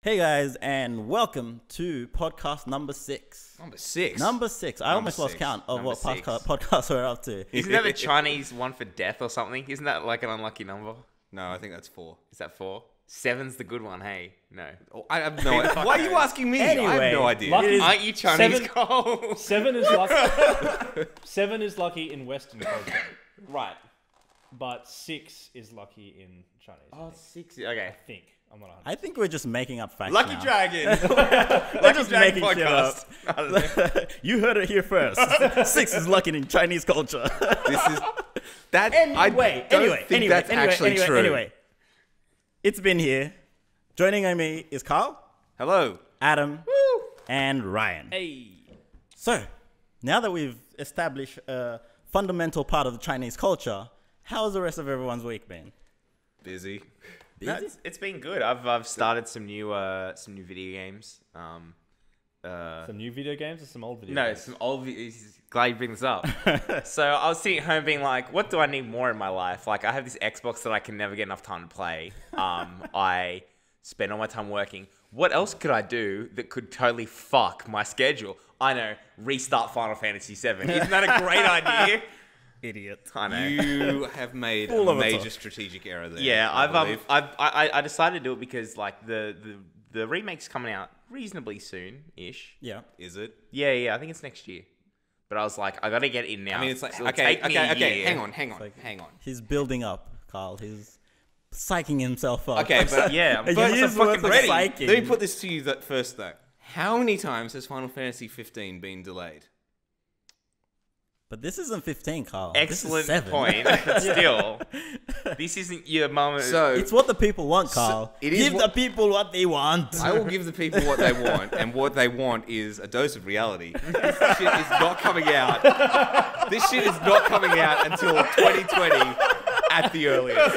Hey guys, and welcome to podcast number 6. Number 6? Number 6. I almost lost count of what podcasts we're up to. Isn't that the Chinese one for death or something? Isn't that like an unlucky number? No, I think that's 4. Is that 4? 7's the good one, hey? No. Oh, I have no idea. Why are you asking me? Anyway, I have no idea. Aren't you Chinese, Cole? 7 is lucky. 7 is lucky in Western culture. Right. But 6 is lucky in Chinese. Oh, 6. Okay. I think. I'm not 100%. I think we're just making up facts Lucky now. Dragon. We're just Dragon making shit up. I don't know. You heard it here first. 6 is lucky in Chinese culture. This is that. Anyway, that's actually true. Anyway, it's been here. Joining me is Carl, Hello. Adam, and Ryan. Hey. So, now that we've established a fundamental part of the Chinese culture, how's the rest of everyone's week been? Busy. No, it's been good. I've started some new video games. Some new video games or some old video No, games? some old. Glad you bring this up. So I was sitting at home being like, what do I need more in my life? Like, I have this Xbox that I can never get enough time to play. I spend all my time working. What else could I do that could totally fuck my schedule? I know, restart Final Fantasy VII. Isn't that a great idea? Idiot. I know. You have made Full a of it major all. strategic error there. Yeah, I I decided to do it because like the remake's coming out reasonably soon-ish. Yeah. Is it? Yeah, I think it's next year. But I was like, I gotta get in now. I mean, it's like It'll okay. take me a year. Hang on. He's building up, Carl. He's psyching himself up. Okay, but Yeah, A but year's I'm worth fucking of ready. psyching. let me put this to you first though. How many times has Final Fantasy 15 been delayed? But this isn't 15, Carl. Excellent this is 7. point. But still, this isn't your moment. So It's what the people want, Carl. it is Give the people what they want. I will give the people what they want, and what they want is a dose of reality. This shit is not coming out. This shit is not coming out until 2020 at the earliest.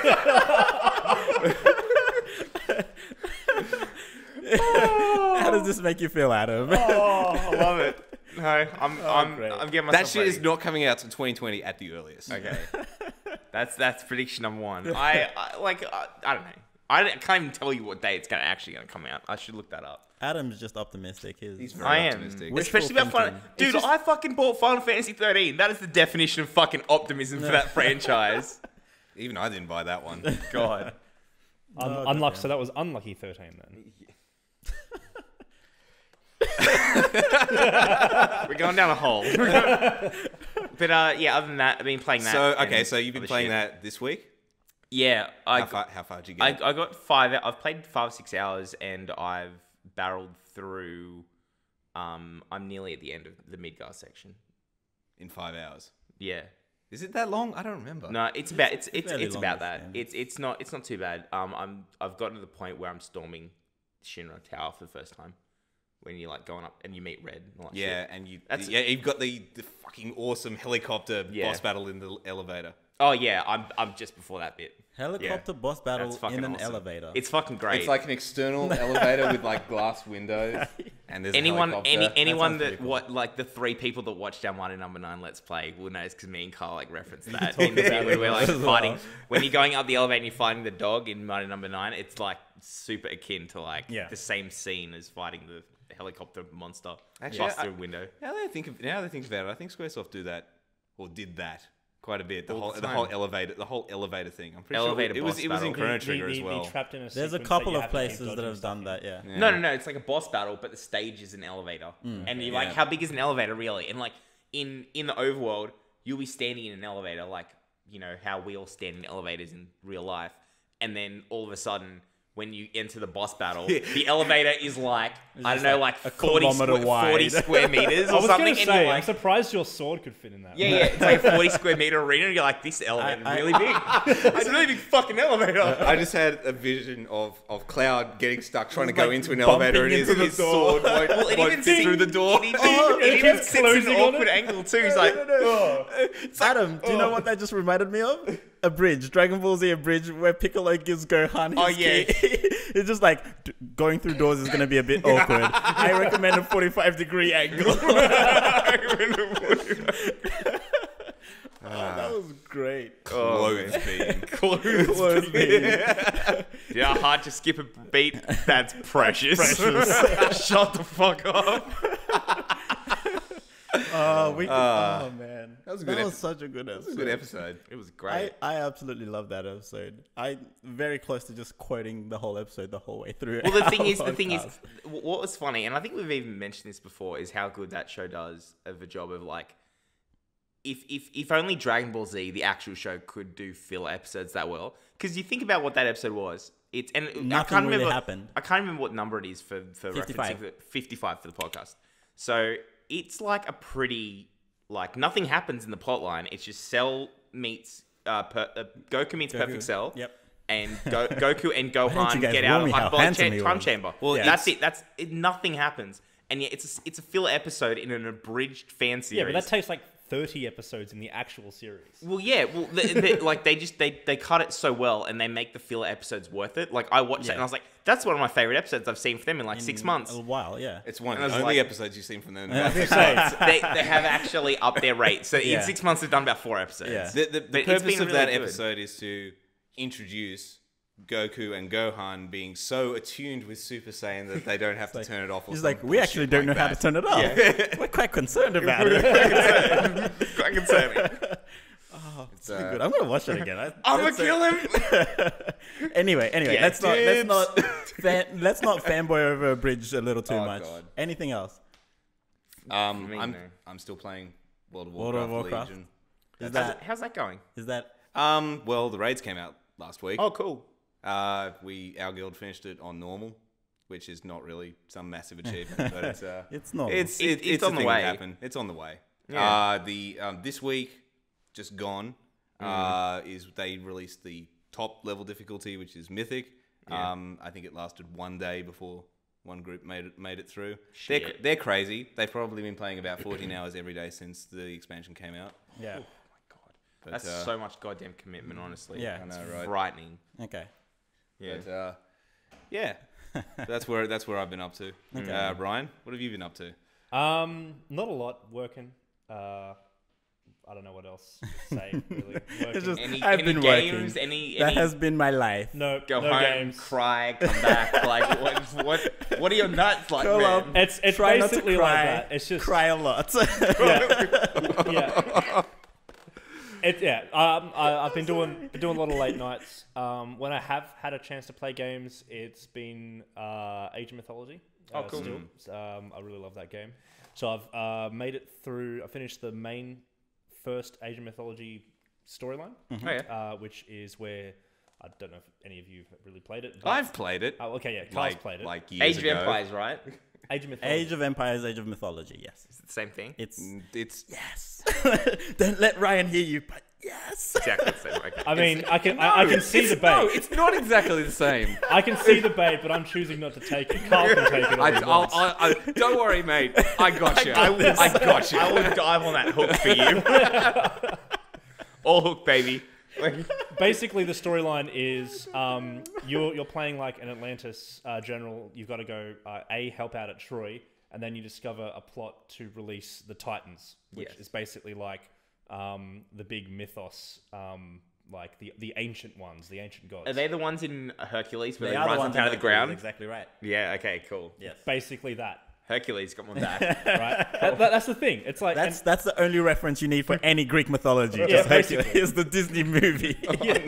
How does this make you feel, Adam? Oh, I love it. No, I'm great. getting myself That shit ready. is not coming out until 2020 at the earliest. Okay. That's prediction number 1. I don't know. I can't even tell you what day it's actually gonna come out. I should look that up. Adam's just optimistic. He's I very am, optimistic. Wishful especially about Final. thinking. Dude, I fucking bought Final Fantasy 13. That is the definition of fucking optimism for that franchise. Even I didn't buy that one. God. Unlucky. So that was unlucky 13 then. We're going down a hole. But yeah, other than that, I've been playing that. So okay, and so you've been other playing shit. that this week? Yeah, How far did you get? I got 5. I've played 5 or 6 hours, and I've barreled through. I'm nearly at the end of the Midgar section. In 5 hours. Yeah. Is it that long? I don't remember. No, it's about fairly it's long about this that. game. It's not too bad. I've gotten to the point where I'm storming Shinra Tower for the first time. When you're like going up and you meet Red. And all that Yeah, shit. and That's- you've got the fucking awesome helicopter Yeah. boss battle in the elevator. Oh yeah, I'm just before that bit. Helicopter boss battle That's fucking in an awesome. elevator. It's fucking great. It's like an external elevator with like glass windows, and there's anyone a helicopter. anyone sounds that pretty cool. what like the 3 people that watched our 1 and number 9 Let's Play will know because me and Carl like referenced that talked in the bit about where it we're like as well. fighting when you're going up the elevator and you're fighting the dog in Mighty Number 9. It's like super akin to like Yeah. the same scene as fighting the helicopter monster Actually, bust through a window. Now that I think about it, I think Squaresoft did that quite a bit. The All whole the the time. whole elevator thing. I'm pretty Elevator sure it was boss in battle. Chrono Trigger as The well. trapped in a There's a sequence couple that you of have to keep places that dodging have done stuff that, yeah. Yeah. No, it's like a boss battle, but the stage is an elevator, and you're like, Yeah. how big is an elevator really? And like in the overworld, you'll be standing in an elevator, like you know how we all stand in elevators in real life, and then all of a sudden, when you enter the boss battle, the elevator is like I don't know, like 40 square meters I or was something, going to and say, you're I'm like. surprised your sword could fit in that. Yeah, it's like a 40 square meter arena. And you're like, this elevator is really big. It's a really big fucking elevator. I just had a vision of Cloud getting stuck trying to go like into an bumping elevator, and into the his door. sword won't, Well, it won't even fit through the door. It even sits in closing an on awkward it. angle too. He's like, Adam, do you know what that just reminded me of? A bridge, Dragon Ball Z, a bridge where Piccolo gives Gohan his Oh, yeah. key. It's just like going through doors is going to be a bit awkward. I recommend a 45-degree angle. That was great. Clothes beam. Close me. Yeah, hard to skip a beat. That's precious. Shut the fuck up. Oh man, That was a good That was epi- such a good It was a episode. good episode. It was great. I absolutely love that episode. I very close to just quoting the whole episode the whole way through. Well, the our thing is, podcast. what was funny, and I think we've even mentioned this before, is how good that show does of a job of like, if only Dragon Ball Z, the actual show, could do filler episodes that well. Because you think about what that episode was, I Nothing can't really remember. happened. I can't remember what number it is for 55. referencing 55 for the podcast. So it's like a pretty nothing happens in the plot line. It's just Cell meets Goku meets Perfect Cell. Yep. And Goku and don't Gohan you guys get warn out me of how handsome he time was? chamber. Well, That's it. Nothing happens, and yet it's a filler episode in an abridged fan series. Yeah, but that takes like 30 episodes in the actual series. Well, yeah. Well, they cut it so well, and they make the filler episodes worth it. Like I watched that, and I was like, that's one of my favorite episodes I've seen for them in like 6 months. A while, yeah. It's one And of I the was only like- episodes you've seen from them. they have actually upped their rate. So Yeah. in 6 months, they've done about 4 episodes. Yeah. The But it's purpose been of really that good. episode is to introduce Goku and Gohan being so attuned with Super Saiyan that they don't have to turn it off. Or He's some like, we actually bullshit don't know like how to that. turn it off. We're quite concerned about it. Quite concerning. It's, Good. I'm gonna watch it again. I'm gonna kill him. Anyway, Yeah, let's not let's not fanboy over a bridge a little too Oh, much. God. Anything else? I'm still playing World of World Warcraft, of Warcraft? Legion. How's that going? Is that Well, the raids came out last week. Oh, cool. Our guild finished it on normal, which is not really some massive achievement, but it's it's not? it's It's a on the thing way. that happened. It's on the way. Yeah. This week, just gone, is they released the top level difficulty, which is Mythic. Yeah. I think it lasted 1 day before one group made it through. Shit. They're crazy. They've probably been playing about 14 hours every day since the expansion came out. Yeah. But, That's so much goddamn commitment, honestly. Yeah. I know, It's right? frightening. Okay. Yeah. But, yeah, that's where I've been up to. Okay. Ryan, what have you been up to? Not a lot. Working. I don't know what else to say. Really. Working. just- Any, I've any been games? working. Any That has been my life. no, go no home, games. cry, come back. Like what are your nuts like, Curl man? up. It's Try not to basically cry. like that. It's just Cry a lot. yeah. I've been doing a lot of late nights. When I have had a chance to play games, it's been Age of Mythology. Oh, cool. Still. I really love that game. So I've made it through. I finished the main first Age of Mythology storyline, Oh, yeah. which is where I don't know if any of you have really played it. But, I've played it. oh, okay, yeah, Carl's played it. Like years Age of ago. Empires, right? Age of Mythology. Age of Empires, Age of Mythology. Yes. Is it the same thing? It's It's yes. Don't let Ryan hear you, but yes. Exactly the same. Okay. I mean, I can see the bait. no, it's not exactly the same. I can see the bait, but I'm choosing not to take it. Carl can take it. all he wants. Don't worry, mate. I got you. I got you. I will dive on that hook for you. All hook, baby. Basically, the storyline is you're playing like an Atlantis general. You've got to go help out at Troy, and then you discover a plot to release the Titans, which Yes. is basically like the big mythos, like the ancient ones, the ancient gods. Are they the ones in Hercules where They they, are the rise ones them out of that- the ground? Exactly right. Yeah. Okay. Cool. Yes. Basically that, Hercules got my back. right? That's the thing. It's like That's the only reference you need for any Greek mythology. Yeah, Just basically. Hercules, the Disney movie.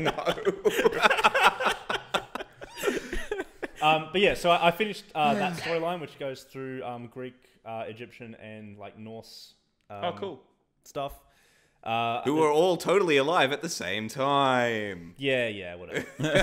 but yeah, so I finished that storyline, which goes through Greek, Egyptian, and like Norse. Oh, cool. Stuff. Who are all totally alive at the same time. Yeah, whatever.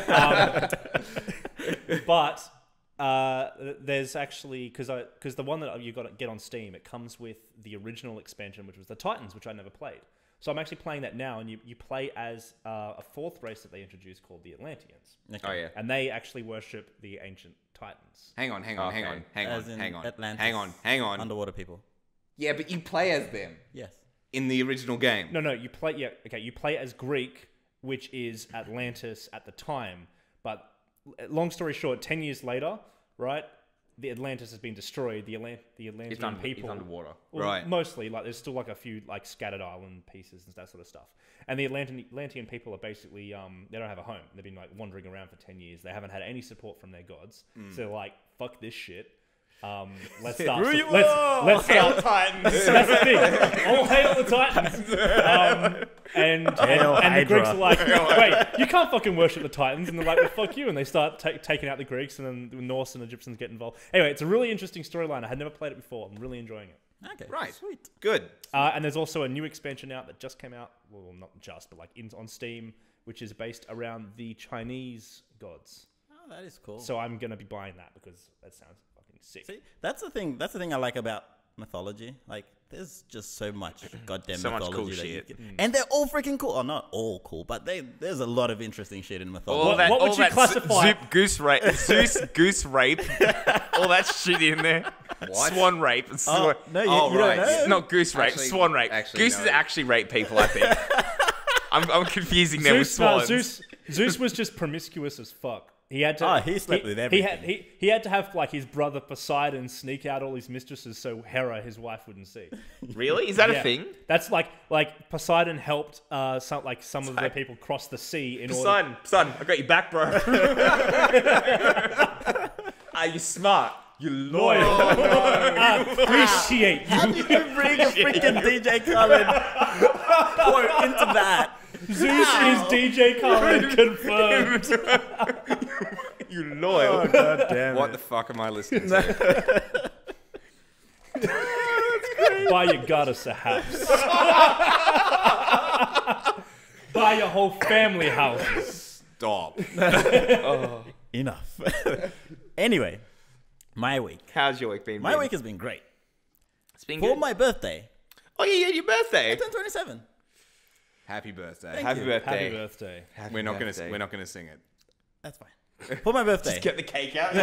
But there's actually because the one that you got to get on Steam, it comes with the original expansion, which was the Titans, which I never played. So I'm actually playing that now, and you play as a fourth race that they introduced called the Atlanteans, Oh yeah. and they actually worship the ancient Titans. Hang on. Okay. As in Atlantis, Hang on. Underwater people. Yeah, but you play as them Yes. in the original game. No, you play. Yeah, okay. You play as Greek, which is Atlantis at the time. But long story short, 10 years later, right? the Atlantis has been destroyed. The Atlantean people It's underwater. well, Right. mostly like there's still like a few like scattered island pieces and that sort of stuff. And the Atlantean people are basically they don't have a home. They've been like wandering around for 10 years. They haven't had any support from their gods. So they're like, fuck this shit. Let's start. Let's start Titans. That's the thing. All hail the Titans. And the Greeks are like, wait, you can't fucking worship the Titans. And they're like, well, fuck you. And they start taking out the Greeks, and then the Norse and Egyptians get involved. Anyway, it's a really interesting storyline. I had never played it before. I'm really enjoying it. Okay, Right. sweet. Good. And there's also a new expansion out that just came out. Well, not just, but like on Steam, which is based around the Chinese gods. Oh, that is cool. So I'm gonna be buying that because that sounds fucking sick. See, that's the thing. That's the thing I like about mythology. Like, there's just so much goddamn So much mythology cool that you shit. can, and they're all freaking cool. Or not all cool, but there's a lot of interesting shit in mythology. What would you classify? Goose rape, Zeus goose rape, all that shit in there. What? Swan rape. And swan. No, you, Oh, you right. don't know. Not goose rape, Actually- swan rape. actually, Gooses no. actually rape people, I think. I'm confusing them with swans. Zeus was just promiscuous as fuck. He had to. He slept with everything. He had to have like his brother Poseidon sneak out all his mistresses so Hera, his wife, wouldn't see. Really? Is that Yeah. a thing? That's like Poseidon helped some of the people cross the sea in order. Son, I got your back, bro. Are you smart? You loyal. Appreciate How you. do you bring a freaking DJ Khaled quote into that? Zeus is DJ Khaled confirmed. You loyal. Oh, God damn What the fuck am I listening to? Buy your goddess a house. Buy your whole family houses. Stop. Enough. Anyway, my week. How's your week been? My Ben? week has been great. It's been For good. my birthday, Oh yeah, your birthday. I turned 27. Happy birthday. Thank Happy you. birthday. Happy birthday. We're not gonna sing it. That's fine. For my birthday. Get the cake out.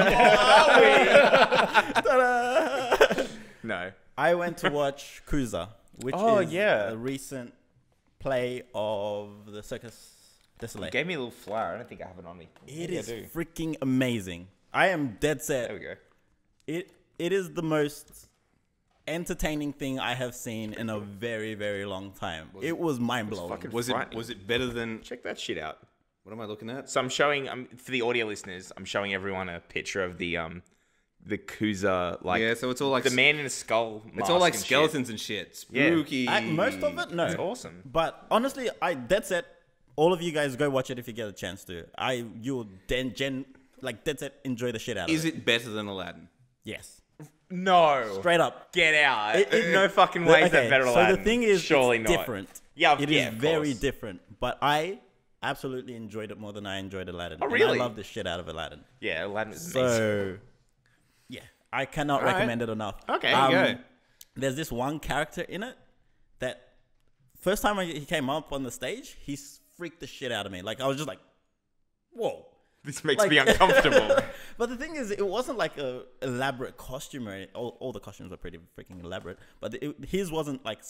Ta-da! No. I went to watch CAESURA, which Oh, is yeah. a recent play of the Circus du Soleil. You gave me a little flower. I don't think I have it on me. It Maybe I is do. freaking amazing. I am dead set. There we go. It is the most entertaining thing I have seen in a very, very long time. It was mind blowing. fucking- Was Frightening. it better than? Check that shit out. What am I looking at? So I'm showing for the audio listeners. I'm showing everyone a picture of the CAESURA like. Yeah, so it's all like the man in a skull. It's all like mask and shit. skeletons and shit. Yeah. Spooky. Most of it, no. It's awesome. But honestly, I dead set. All of you guys go watch it if you get a chance to. You'll dead set enjoy the shit out of Is it. it better than Aladdin? Yes, No. straight up. Get out. It- no fucking ways Okay, that better so Aladdin. the thing is, surely it's not. different. Yeah, it yeah, is of very course. different. But I absolutely enjoyed it more than I enjoyed Aladdin. Oh, And really? I love the shit out of Aladdin. Yeah, Aladdin is amazing. So, yeah, I cannot Alright. recommend it enough. Okay, there you go. There's this one character in it that first time he came up on the stage, he freaked the shit out of me. Like, I was just like, whoa. This makes Like- me uncomfortable. But the thing is, it wasn't like a elaborate costume or all the costumes were pretty freaking elaborate. But his wasn't like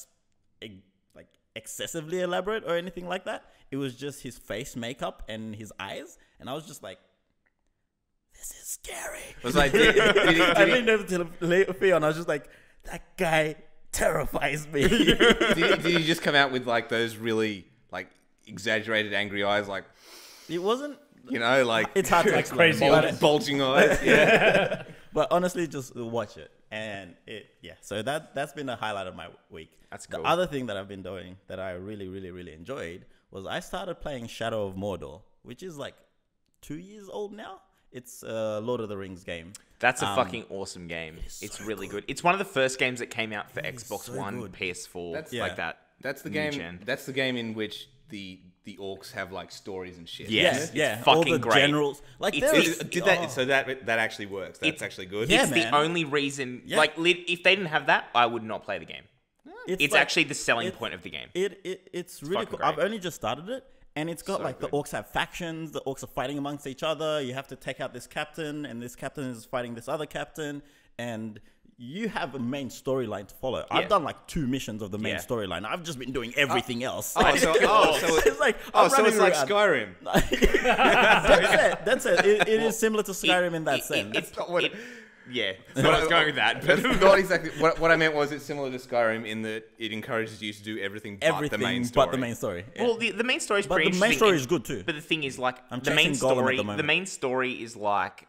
excessively elaborate or anything like that. It was just his face makeup and his eyes, and I was just like, "This is scary." It was like, did I he, leaned over to Theo, and I was just like, "That guy terrifies me." did he just come out with like those really like exaggerated angry eyes, like, It wasn't. you know, like It's hard to explain. crazy but- bulging eyes? Yeah. But honestly, just watch it, and So that's been a highlight of my week. That's cool. The other thing that I've been doing that I really, really, really enjoyed was I started playing Shadow of Mordor, which is like 2 years old now. It's a Lord of the Rings game. That's a fucking awesome game. It's so really good. It's one of the first games that came out for Xbox so One, good. PS4, That's- like that. That's the New game. gen. That's the game in which the orcs have like stories and shit. Yeah. Yes, Yeah, it's all fucking the great. generals. Like It's- there it's- is- Did that? oh. So that actually works. That's It's- actually good. Yeah, It's man. the only reason. Yeah. Like, if they didn't have that, I would not play the game. It's like- actually the selling it's- point of the game. It's really fucking cool. great. I've only just started it, and it's got So like good. the orcs have factions. The orcs are fighting amongst each other. You have to take out this captain, and this captain is fighting this other captain, and you have a main storyline to follow. Yeah. I've done like 2 missions of the main Yeah. storyline. I've just been doing everything else. Oh, so it's like so it's like around. Skyrim. That's it. It is similar to Skyrim in that sense. It's not what it- Yeah, so I was going with that. But Not exactly. What I meant was it's similar to Skyrim in that it encourages you to do everything but the main story. but the main story. Yeah. well, the main story is But pretty the interesting. main story is good too. But the thing is, like, I'm the main chasing Gollum at story. the moment. The main story is like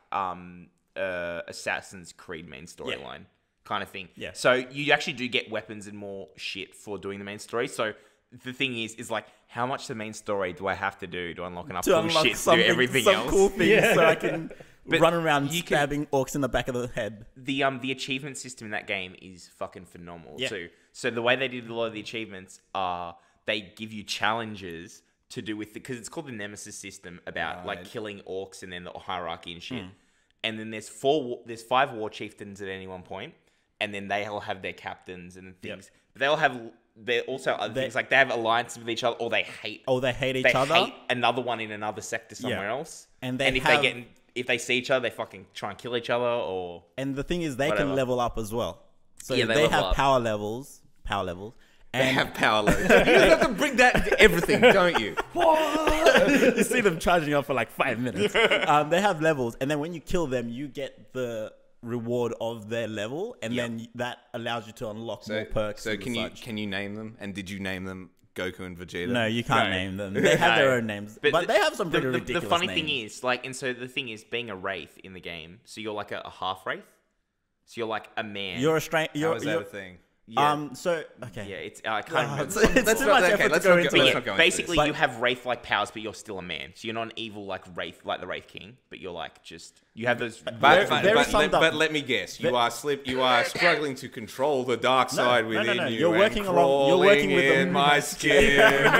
Assassin's Creed main storyline kind of thing. Yeah. So you actually do get weapons and more shit for doing the main story. So the thing is like, how much the main story do I have to do to unlock enough to cool unlock shit to do everything some else? cool things so I can But run around you can- stabbing orcs in the back of the head. The achievement system in that game is fucking phenomenal Yeah. too. So the way they did a lot of the achievements are they give you challenges to do with because it's called the Nemesis system about like killing orcs and then the hierarchy and shit. And then there's 5 war chieftains at any one point, and then they all have their captains and things. But they all have also other things like they have alliances with each other or they hate. Oh, they hate each They other. hate another one in another sector somewhere else. And if they see each other, they fucking try and kill each other or. And the thing is, they Whatever. can level up as well. So Yeah, they they level have up. power levels. They And have power levels. You have to bring that into everything, don't you? you see them charging up for like 5 minutes. They have levels, and then when you kill them, you get the reward of their level, and then that allows you to unlock more perks. So and such. can you name them? And did you name them Goku and Vegeta? No, you can't No. name them. They have their No. own names, but they have some pretty ridiculous The funny names. thing is, like, and so the thing is, being a wraith in the game, so you're like a half wraith, so you're like a man. You're a strange. How is that a thing? So okay. Yeah, it's I can't remember. It's Let's too not- much okay, effort let's to go not go- into let's it. not go into Basically, this. you have wraith-like powers, but you're still a man. So you're not an evil like wraith, like the Wraith King, but you're like just you have those. very summed up. But let me guess, you are struggling to control the dark side within no. you. You're and working along- you're working crawling with the- in my skin.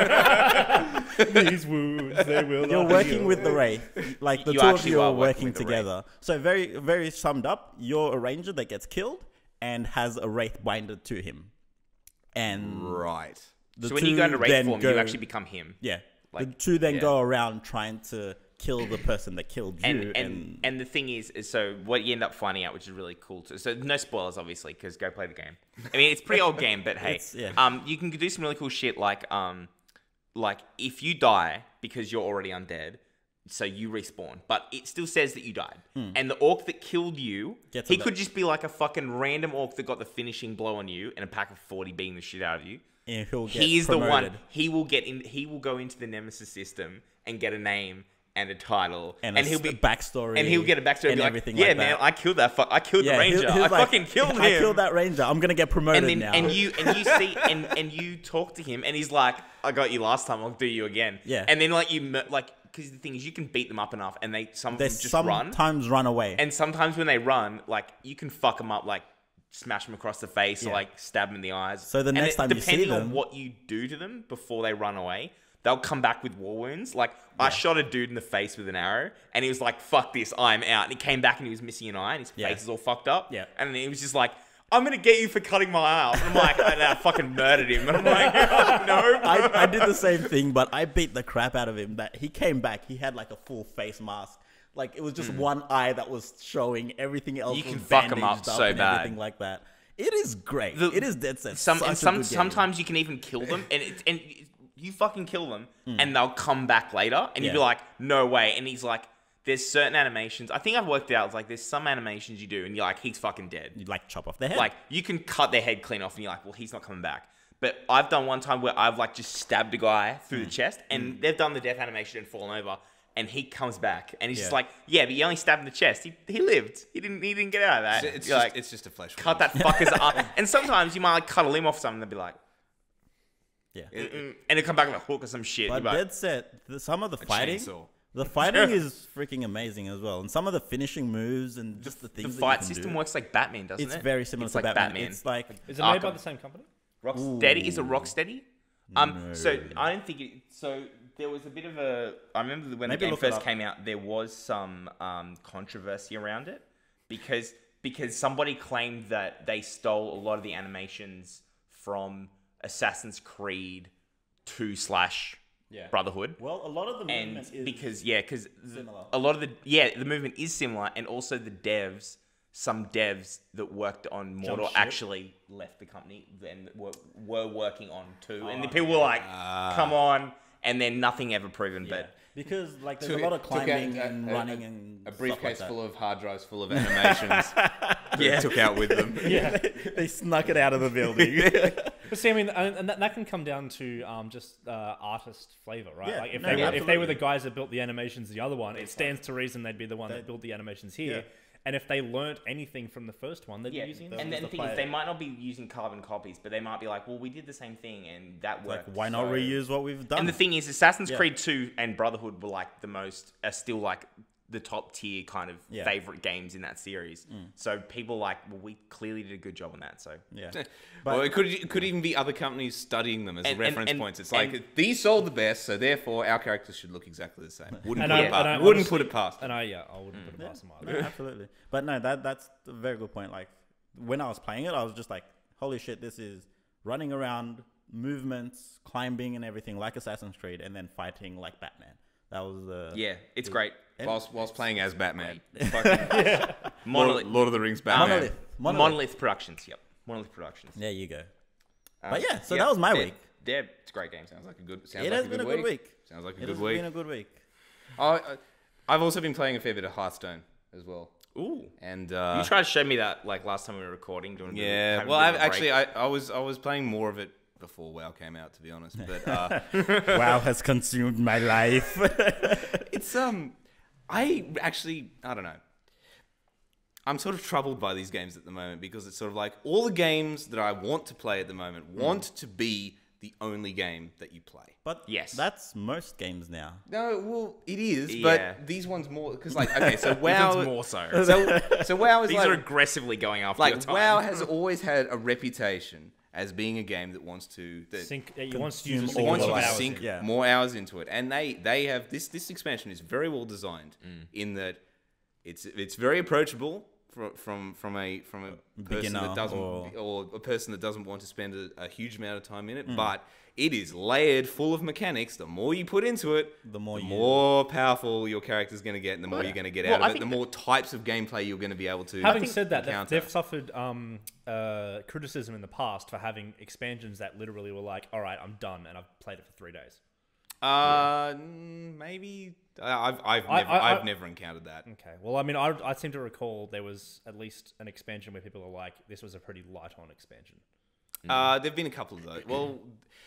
These wounds, they will You're not working heal. with the Wraith. Like the You two of actually you are are working working with the together. So very, very summed up. You're a ranger that gets killed and has a Wraith binded to him. And Right. the So when you go into two wraith then form, go- you actually become him. Yeah. Like, the two then yeah. go around trying to kill the person that killed you. And the thing is so what you end up finding out, which is really cool too. So no spoilers, obviously, because go play the game. I mean, it's a pretty old game, but hey, you can do some really cool shit like if you die because you're already undead, so you respawn, but it still says that you died. And the orc that killed you, Gets he a could just be like a fucking random orc that got the finishing blow on you and a pack of 40 beating the shit out of you. and he'll get He is the promoted. one. He will get in. He will go into the Nemesis system and get a name and a title, And he'll be a backstory. and he'll get a backstory and be like, everything yeah, like man, that. I killed that. I killed the ranger. he'll I like, fucking killed him. I killed that ranger. I'm gonna get promoted And then now. and you see and you talk to him and he's like, I got you last time. I'll do you again. Yeah. And then because the thing is, you can beat them up enough, and some of them just run. sometimes run away. And sometimes when they run, like you can fuck them up, like smash them across the face or like stab them in the eyes. So the And next time you see depending on them- what you do to them before they run away, they'll come back with war wounds. Like I shot a dude in the face with an arrow, and he was like, "Fuck this, I'm out." And he came back and he was missing an eye, and his face is all fucked up. Yeah. And then he was just like, "I'm gonna get you for cutting my eye off." And I'm like, and I fucking murdered him. And I'm like, no. I did the same thing, but I beat the crap out of him. That he came back, he had like a full face mask. Like it was just one eye that was showing. Everything else You was can fuck 'em up bandaged so and bad. everything like that. It is great. It is dead set. Sometimes you can even kill them, and you fucking kill them, and they'll come back later, and you'll be like, no way. And he's like, there's certain animations. I think I've worked it out. It's like there's some animations you do, and you're like, he's fucking dead. You like chop off their head. Like you can cut their head clean off, and you're like, well, he's not coming back. But I've done one time where I've like just stabbed a guy through the chest, and they've done the death animation and fallen over, and he comes back, and he's just like, yeah, but you only stabbed in the chest. He lived. He didn't get out of that. It's You're just, like, it's just a flesh cut wound. that fucker's arm. And sometimes you might like cut a limb off something, and they'll be like, yeah. and it'll come back with a hook or some shit. But You're like, dead set. Some of the fighting, chainsaw. the fighting is freaking amazing as well, and some of the finishing moves and just the the things. fight that you can system do. works like Batman, doesn't It's it? very similar It's to like Batman. It's like Is it made by Arkham. the same company? Rocksteady. Is it Rocksteady? So I don't think it. So there was a bit of a. I remember when Maybe the game look it first up. came out, there was some controversy around it because somebody claimed that they stole a lot of the animations from Assassin's Creed 2 / Brotherhood. well, a lot of the movement And is because similar. a lot of the movement is similar, and also some devs that worked on Mordor ship. actually left the company and were working on 2, and the people were like, "Come on!" And then nothing ever proven. But Because like there's Took- a lot of took out climbing a- and a- running and A stuff briefcase like full of hard drives full of animations. They took out with them. Yeah. they snuck it out of the building. But see, I mean, and that can come down to just artist flavor, right? Yeah, Like if no, they were absolutely. the guys that built the animations, the other one, it stands to reason they'd be the one that built the animations here. Yeah. And if they learnt anything from the first one, they'd be using those. And then as the thing is, player. they might not be using carbon copies, but they might be like, well, we did the same thing and that Like, worked. why not so- reuse what we've done? And the thing is, Assassin's Yeah. Creed 2 and Brotherhood were like are still like the top tier kind of Yeah. favorite games in that series. So people like, well, we clearly did a good job on that. So yeah. Well, it could even be other companies studying them as And- reference and- points. It's and- like these sold the best, so therefore our characters should look exactly the same. Wouldn't And put I- it and I past. Wouldn't honestly- put it past. And I wouldn't put it past them No, either. absolutely. But no, that's a very good point. Like when I was playing it, I was just like, holy shit, this is running around, movements, climbing and everything like Assassin's Creed, and then fighting like Batman. That was the yeah, it's great. and- Whilst playing as Batman. Monolith, Lord of the Rings Batman. Monolith Productions. Yep, Monolith Productions. There you go. But yeah, so Yeah, that was my yeah, week. Yeah, it's a great game. Sounds like a good. It has been a good week. Sounds like a It good has week. been a good week. I've also been playing a fair bit of Hearthstone as well. Ooh, And you tried to show me that like last time we were recording. Do you want to yeah, have a well, bit of a actually, break? I was playing more of it before WoW came out, to be honest. But WoW has consumed my life. it's I don't know. I'm sort of troubled by these games at the moment because it's sort of like all the games that I want to play at the moment want to be the only game that you play. But Yes. that's most games now. No, well, it is, Yeah. but these ones more because like okay, so WoW, one's more so. so WoW is These like are aggressively going after your like time. WoW has always had a reputation as being a game that wants to He wants to use a Consume single all wants the you to hours sink in. Yeah. more hours into it, and they have this expansion is very well designed in that it's very approachable from a person Beginner that doesn't or- or a person that doesn't want to spend a huge amount of time in it, but it is layered full of mechanics. The more you put into it, The more you- more powerful your character's going to get, and the more you're going to get Well, out I of it, the think more types of gameplay you're going to be able to. Having said that, encounter. they've suffered criticism in the past for having expansions that literally were like, all right, I'm done, and I've played it for 3 days. Maybe I've never encountered that. Okay. Well, I mean, I seem to recall there was at least an expansion where people are like, this was a pretty light-on expansion. There've been a couple of those. Well,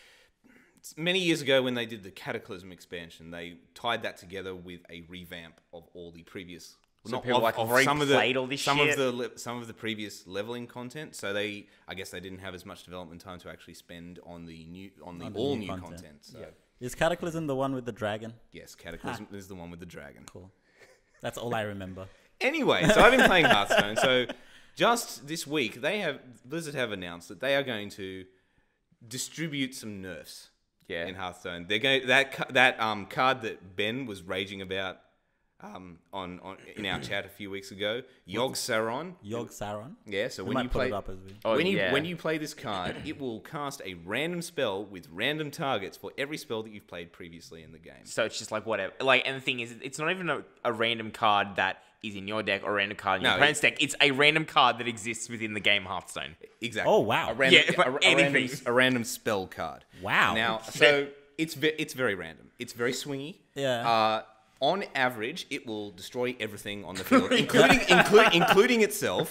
many years ago when they did the Cataclysm expansion, they tied that together with a revamp of all the previous. So people like, "I've already played all this shit." Some of the previous leveling content. So I guess they didn't have as much development time to actually spend on the all new content. So Is Cataclysm the one with the dragon? yes, Cataclysm is the one with the dragon. Cool. That's all I remember. Anyway, so I've been playing Hearthstone. So just this week, Blizzard have announced that they are going to distribute some nerfs. Yeah. In Hearthstone, they're going that card that Ben was raging about on in our chat a few weeks ago, Yogg Saron. Yogg Saron? Yeah, so We when might you put play it up as we... Oh, when yeah. you play this card, it will cast a random spell with random targets for every spell that you've played previously in the game. So it's just like whatever. Like, and the thing is, it's not even a random card that is in your deck or a random card in your No, opponent's deck. It's a random card that exists within the game Hearthstone. Exactly. Oh, wow. A random, Yeah, for anything. a random spell card. Wow. Now, so it's very random. It's very swingy. Yeah. On average, it will destroy everything on the field, including itself,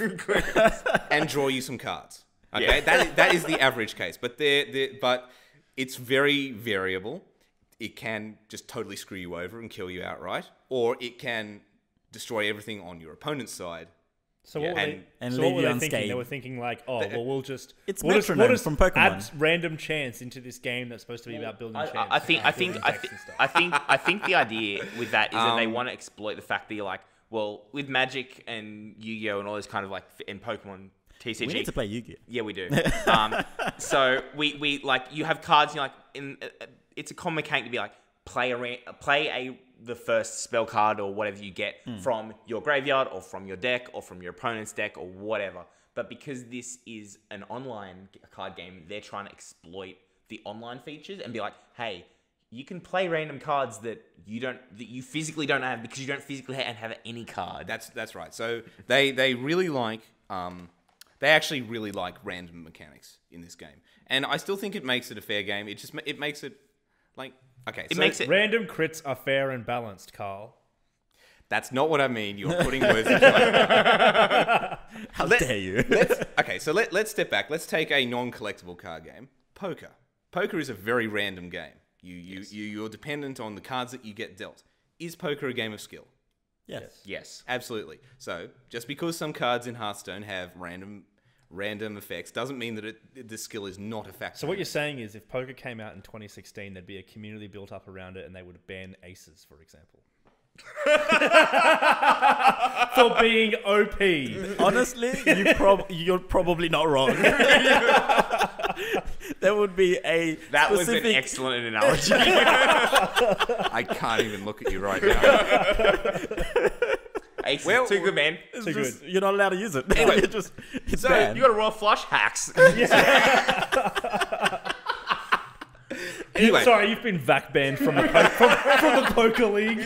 and draw you some cards. Okay, that is the average case. But but it's very variable. It can just totally screw you over and kill you outright, or it can destroy everything on your opponent's side. So what were and- they, and so leave what were you they unscathed. thinking? They were thinking like, oh, well, we'll just It's we'll just Metronome from Pokemon. add random chance into this game that's supposed to be about building chance. I think building decks and stuff. I think the idea with that is that they want to exploit the fact that you're like, well, with Magic and Yu-Gi-Oh and all those kind of like and Pokemon TCG. We need to play Yu-Gi-Oh! Yeah, we do. So we like you have cards. And you're like it's a common mechanic to be like play the first spell card or whatever you get from your graveyard or from your deck or from your opponent's deck or whatever. But because this is an online card game, they're trying to exploit the online features and be like, hey, you can play random cards that you physically don't have because you don't physically have any card. That's right. So they really like they actually really like random mechanics in this game, and I still think it makes it a fair game. It makes it Like, okay, It makes it. Random crits are fair and balanced, Carl. That's not what I mean. You're putting words into my mouth. How dare you? Okay, so let's step back. Let's take a non-collectible card game. Poker. Poker is a very random game. You're dependent on the cards that you get dealt. Is poker a game of skill? Yes. Yes. Absolutely. So just because some cards in Hearthstone have random effects doesn't mean that the skill is not a factor. So what you're saying is, if poker came out in 2016, there'd be a community built up around it, and they would ban aces, for example, for being OP. Honestly, you're probably not wrong. There would be a That was an specific... excellent analogy. I can't even look at you right now. Ace Well, is too good, man. It's Too just, you're not allowed to use it. Anyway, it's so banned. You got to roll flush hacks. Anyway, Sorry, you've been vac banned from the from the poker league.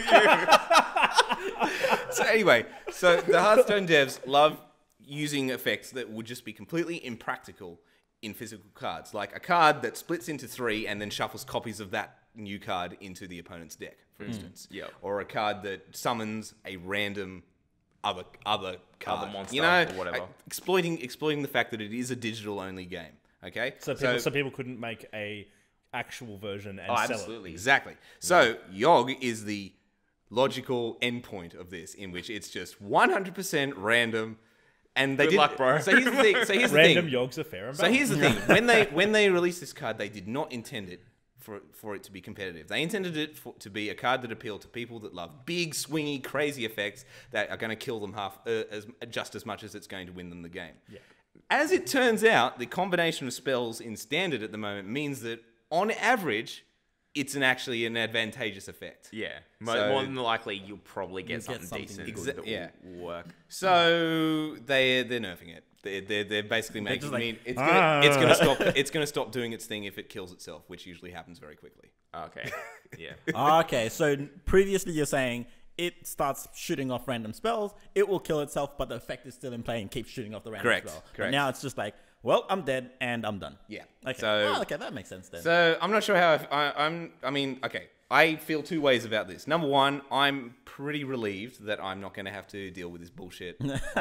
so the Hearthstone devs love using effects that would just be completely impractical in physical cards, like a card that splits into 3 and then shuffles copies of that new card into the opponent's deck, for instance. Yep. Or a card that summons a random other card, monster or whatever. exploiting the fact that it is a digital only game. Okay, So people couldn't make a actual version and sell absolutely. exactly. So Yogg is the logical endpoint of this, in which it's just 100% random. And they Good luck, bro. So here's the thing. it. Random yogs are fair and So balanced. here's the thing: when they released this card, they did not intend it for it to be competitive. They intended it to be a card that appealed to people that love big, swingy, crazy effects that are going to kill them just as much as it's going to win them the game. Yeah. As it turns out, the combination of spells in Standard at the moment means that, on average, it's actually an advantageous effect. Yeah. So- More than likely, you'll probably get something something decent good. that Yeah. will work. So they're nerfing it. They're basically making just like, me. It's gonna stop doing its thing if it kills itself, which usually happens very quickly. Okay. Yeah. Okay, so previously you're saying it starts shooting off random spells, it will kill itself, but the effect is still in play and keeps shooting off the random Correct, spell. But correct. now it's just like, well, I'm dead and I'm done. Yeah. Okay. So okay, that makes sense then. So I'm not sure how okay. I feel two ways about this. Number one, I'm pretty relieved that I'm not going to have to deal with this bullshit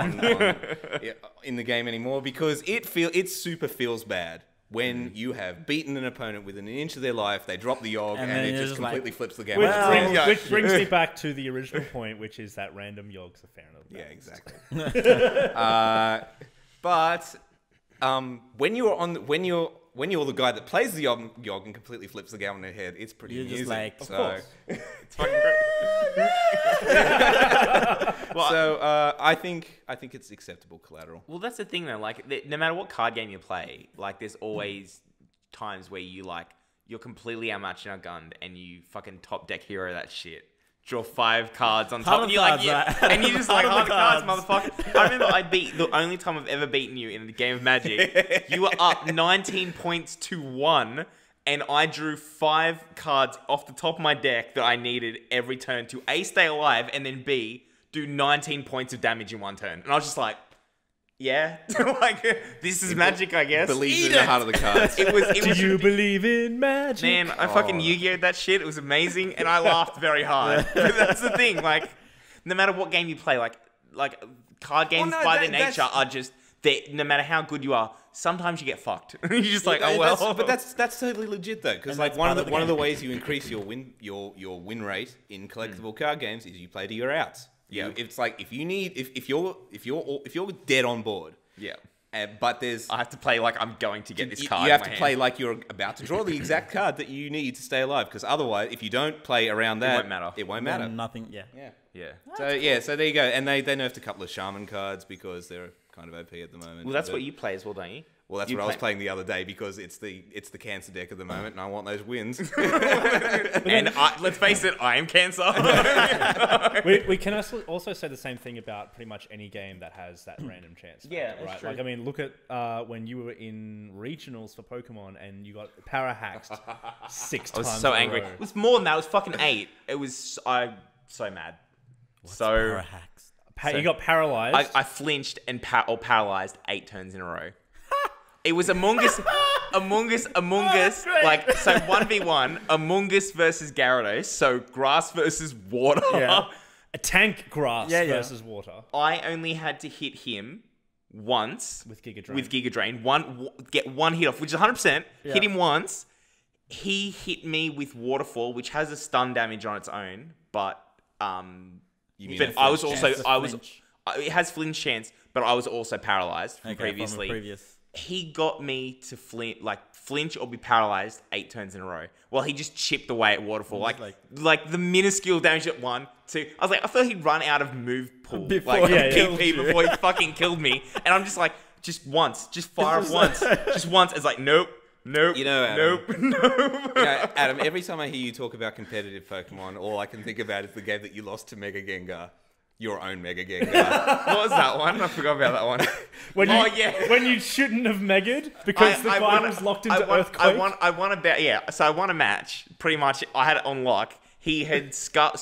in the game anymore, because it super feels bad when you have beaten an opponent within an inch of their life, they drop the Yogg, And and then it you're just just like- completely flips the game. Which, around. which brings me back to the original point, which is that random yogs are fair and Yeah, balanced. exactly. But when you're the guy that plays the Yogg and completely flips the game on their head, it's pretty You're just amusing. like, of course. It's fucking great. I think it's acceptable collateral. Well, that's the thing though. Like, no matter what card game you play, like, there's always times where you're completely outmatched and outgunned, and you fucking top deck hero that shit. Draw 5 cards on top, Half and the you're like, cards, yeah, right? and you just like, Half the half the cards, cards. motherfucker. I remember the only time I've ever beaten you in the game of Magic. You were up 19 points to 1. And I drew 5 cards off the top of my deck that I needed every turn to A, stay alive, and then B, do 19 points of damage in one turn. And I was just like, yeah, like, this is Magic, I guess. Believes in the heart of the cards. It was Do you believe in magic? man, I fucking Yu-Gi-Oh that shit. It was amazing, and I laughed very hard. But that's the thing, like, no matter what game you play, like card games no, by their that's- nature are just, no matter how good you are, sometimes you get fucked. You're just like, oh well. But that's totally legit though, because And like that's one of part the of the game. ways you increase your win rate in collectible card games is you play to your outs. Yeah. It's like if you're dead on board. Yeah. But there's I have to play like I'm going to get this card. you have in to my play hand. like you're about to draw the exact card that you need to stay alive, because otherwise, if you don't play around that, won't matter. It won't Then matter. nothing, yeah. Yeah. Yeah. So there you go. And they nerfed a couple of shaman cards because they're kind of OP at the moment. Well, that's But- what you play as well, don't you? Well, that's You what I was play- playing the other day, because it's the cancer deck at the moment, and I want those wins. And let's face it, I am Cancer. We can also say the same thing about pretty much any game that has that random chance. Yeah, factor, that's right. true. Like, I mean, look at when you were in regionals for Pokemon and you got para hacked 6 I was times. so in a angry. row. It was more than that. It was fucking 8. It was so mad. Para hacks. You got paralyzed. I flinched and paralyzed 8 turns in a row. It was Among Us, like, so 1v1, Among Us versus Gyarados, so grass versus water. Yeah. A tank grass versus water I only had to hit him once with Giga Drain. with Giga Drain, get one hit off, which is 100%, Yeah. hit him once. He hit me with Waterfall, which has a stun damage on its own, but You mean but a I was flinch also chance? I was Flinch. it has flinch chance, but I was also paralyzed from Okay, previously. From a previous. He got me to flinch or be paralyzed 8 turns in a row. Well, he just chipped away at Waterfall, like the minuscule damage at 1, 2. I was like, I thought he'd run out of move pool Before like he PP killed you. before he fucking killed me, and I'm just like, just once, just fire off once, just once. It's like, nope. You know, Adam, nope. You know, Adam, every time I hear you talk about competitive Pokemon, all I can think about is the game that you lost to Mega Gengar. Your own Mega Gengar. What was that one? I forgot about that one. When you shouldn't have megged because the guy was locked into Earthquake. I won So I won a match. Pretty much, I had it on lock. He had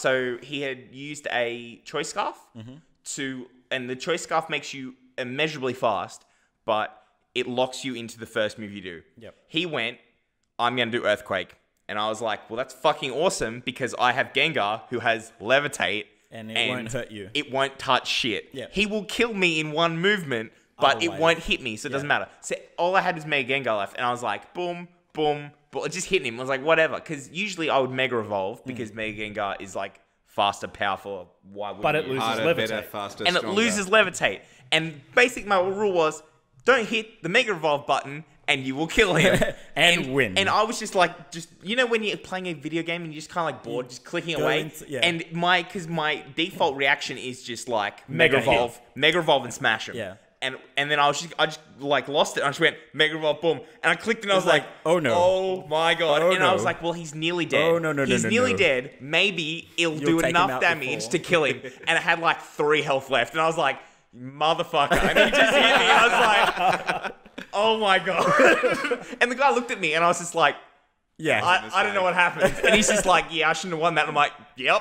he had used a Choice Scarf and the Choice Scarf makes you immeasurably fast, but it locks you into the first move you do. Yep. He went, I'm gonna do Earthquake, and I was like, well, that's fucking awesome because I have Gengar who has Levitate. And it won't hurt you. It won't touch shit. Yeah. He will kill me in one movement, but it Otherwise. won't hit me, so it doesn't matter. So all I had was Mega Gengar left, and I was like, boom, boom, boom. It just hit him. I was like, whatever. Because usually I would Mega Evolve because Mega Gengar is like faster, powerful. Why would But it loses Harder, Levitate. better, faster, and stronger. it loses Levitate. And basically my rule was, don't hit the Mega Evolve button and you will kill him. And win. And I was just like, you know when you're playing a video game and you're just kind of like bored, just clicking Go away? into- yeah. And because my default reaction is just like Mega Mega Evolve and smash him. Yeah. And then I just like lost it. I just went Mega Evolve, boom, and I clicked and I was It's like, like, oh no. oh my god! Oh and I was no. like, well, he's nearly dead. Oh, no, he's no, nearly no. dead. Maybe it'll You'll do take him enough out damage before. to kill him. And it had like 3 health left, and I was like, motherfucker! And he just hit me. And I was like, oh my god! And the guy looked at me, and I was just like, Yeah. I don't know what happened. And he's just like, yeah, I shouldn't have won that. And I'm like, yep.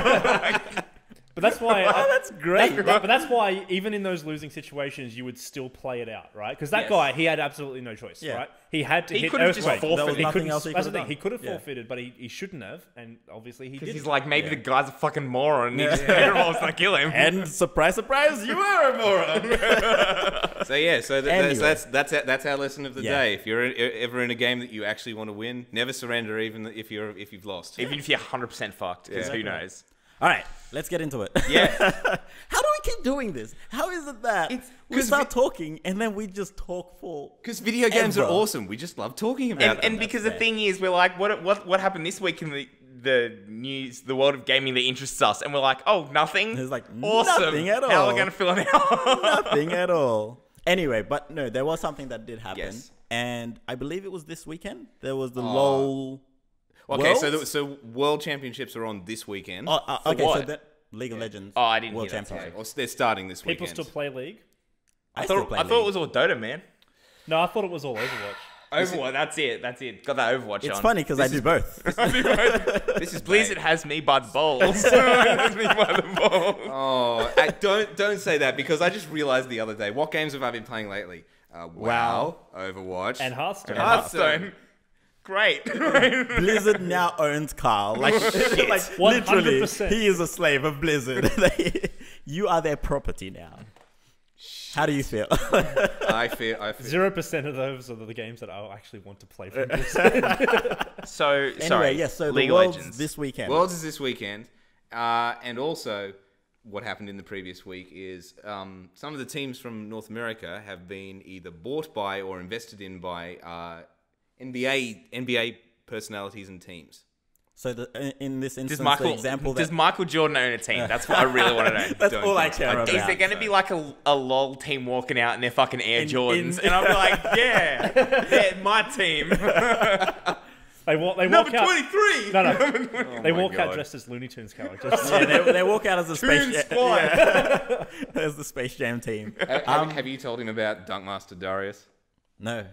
But that's why. Oh, that's great. But that's why even in those losing situations, you would still play it out, right? Because that Yes. guy, he had absolutely no choice, Yeah. right? He had to He hit could have just Earthquake. forfeited. There was He nothing couldn't- else he that's the could have thing. He done. could have Yeah. forfeited, but he shouldn't have, and obviously he did. He's like, maybe Yeah. the guy's a fucking moron. And he just Mega Evolve's gonna kill him. And surprise, surprise, you are a moron. So yeah, Anyway. that's our lesson of the Yeah. day. If you're ever in a game that you actually want to win, never surrender, even if you've lost. Even if you're 100% fucked, because who knows? All right, let's get into it. Yeah. How do we keep doing this? How is it that we 'cause start talking and then we just talk for... Because video games are Ever. awesome. We just love talking about them. And because the thing is, we're like, what happened this week in the news, the world of gaming that interests us? And we're like, oh, nothing? There's like awesome. nothing at How are all. we going to fill it out? Nothing at all. Anyway, but no, there was something that did happen. Yes. And I believe it was this weekend. There was the LOL... Okay, Worlds? so World Championships are on this weekend. Okay, so what? that League of Legends. Oh, I didn't World hear that, Championship. Or they're starting this People weekend. still play League. I thought play it League. was all Dota, man. No, I thought it was all Overwatch. Overwatch, that's it. Got that Overwatch It's on. funny because I do both. This is Blizzard has me by the balls. Has me by the balls. Oh, don't say that because I just realized the other day. What games have I been playing lately? WoW, Overwatch, And Hearthstone. Hearthstone. Great. Blizzard now owns Carl. Like, like literally, 100%. he is a slave of Blizzard. You are their property now. How do you feel? I feel 0% of those are the games that I actually want to play from this. So, Anyway, sorry. yes. So League the of Worlds Legends. this weekend. Worlds is this weekend, and also what happened in the previous week is some of the teams from North America have been either bought by or invested in by NBA personalities and teams. So in this instance, Does the example that Michael Jordan own a team? That's what I really want to know. that's Don't all I think care so. about. Is there going to be like a LOL team walking out in their fucking Air In- Jordans? in- And I'll be like, yeah, my team. They walk Number out. 23. No. They my walk out God. dressed as Looney Tunes characters. Yeah, they walk out as a space Toon Jam. Squad. Yeah. As the Space Jam team. Have you told him about Dunkmaster Darius? No.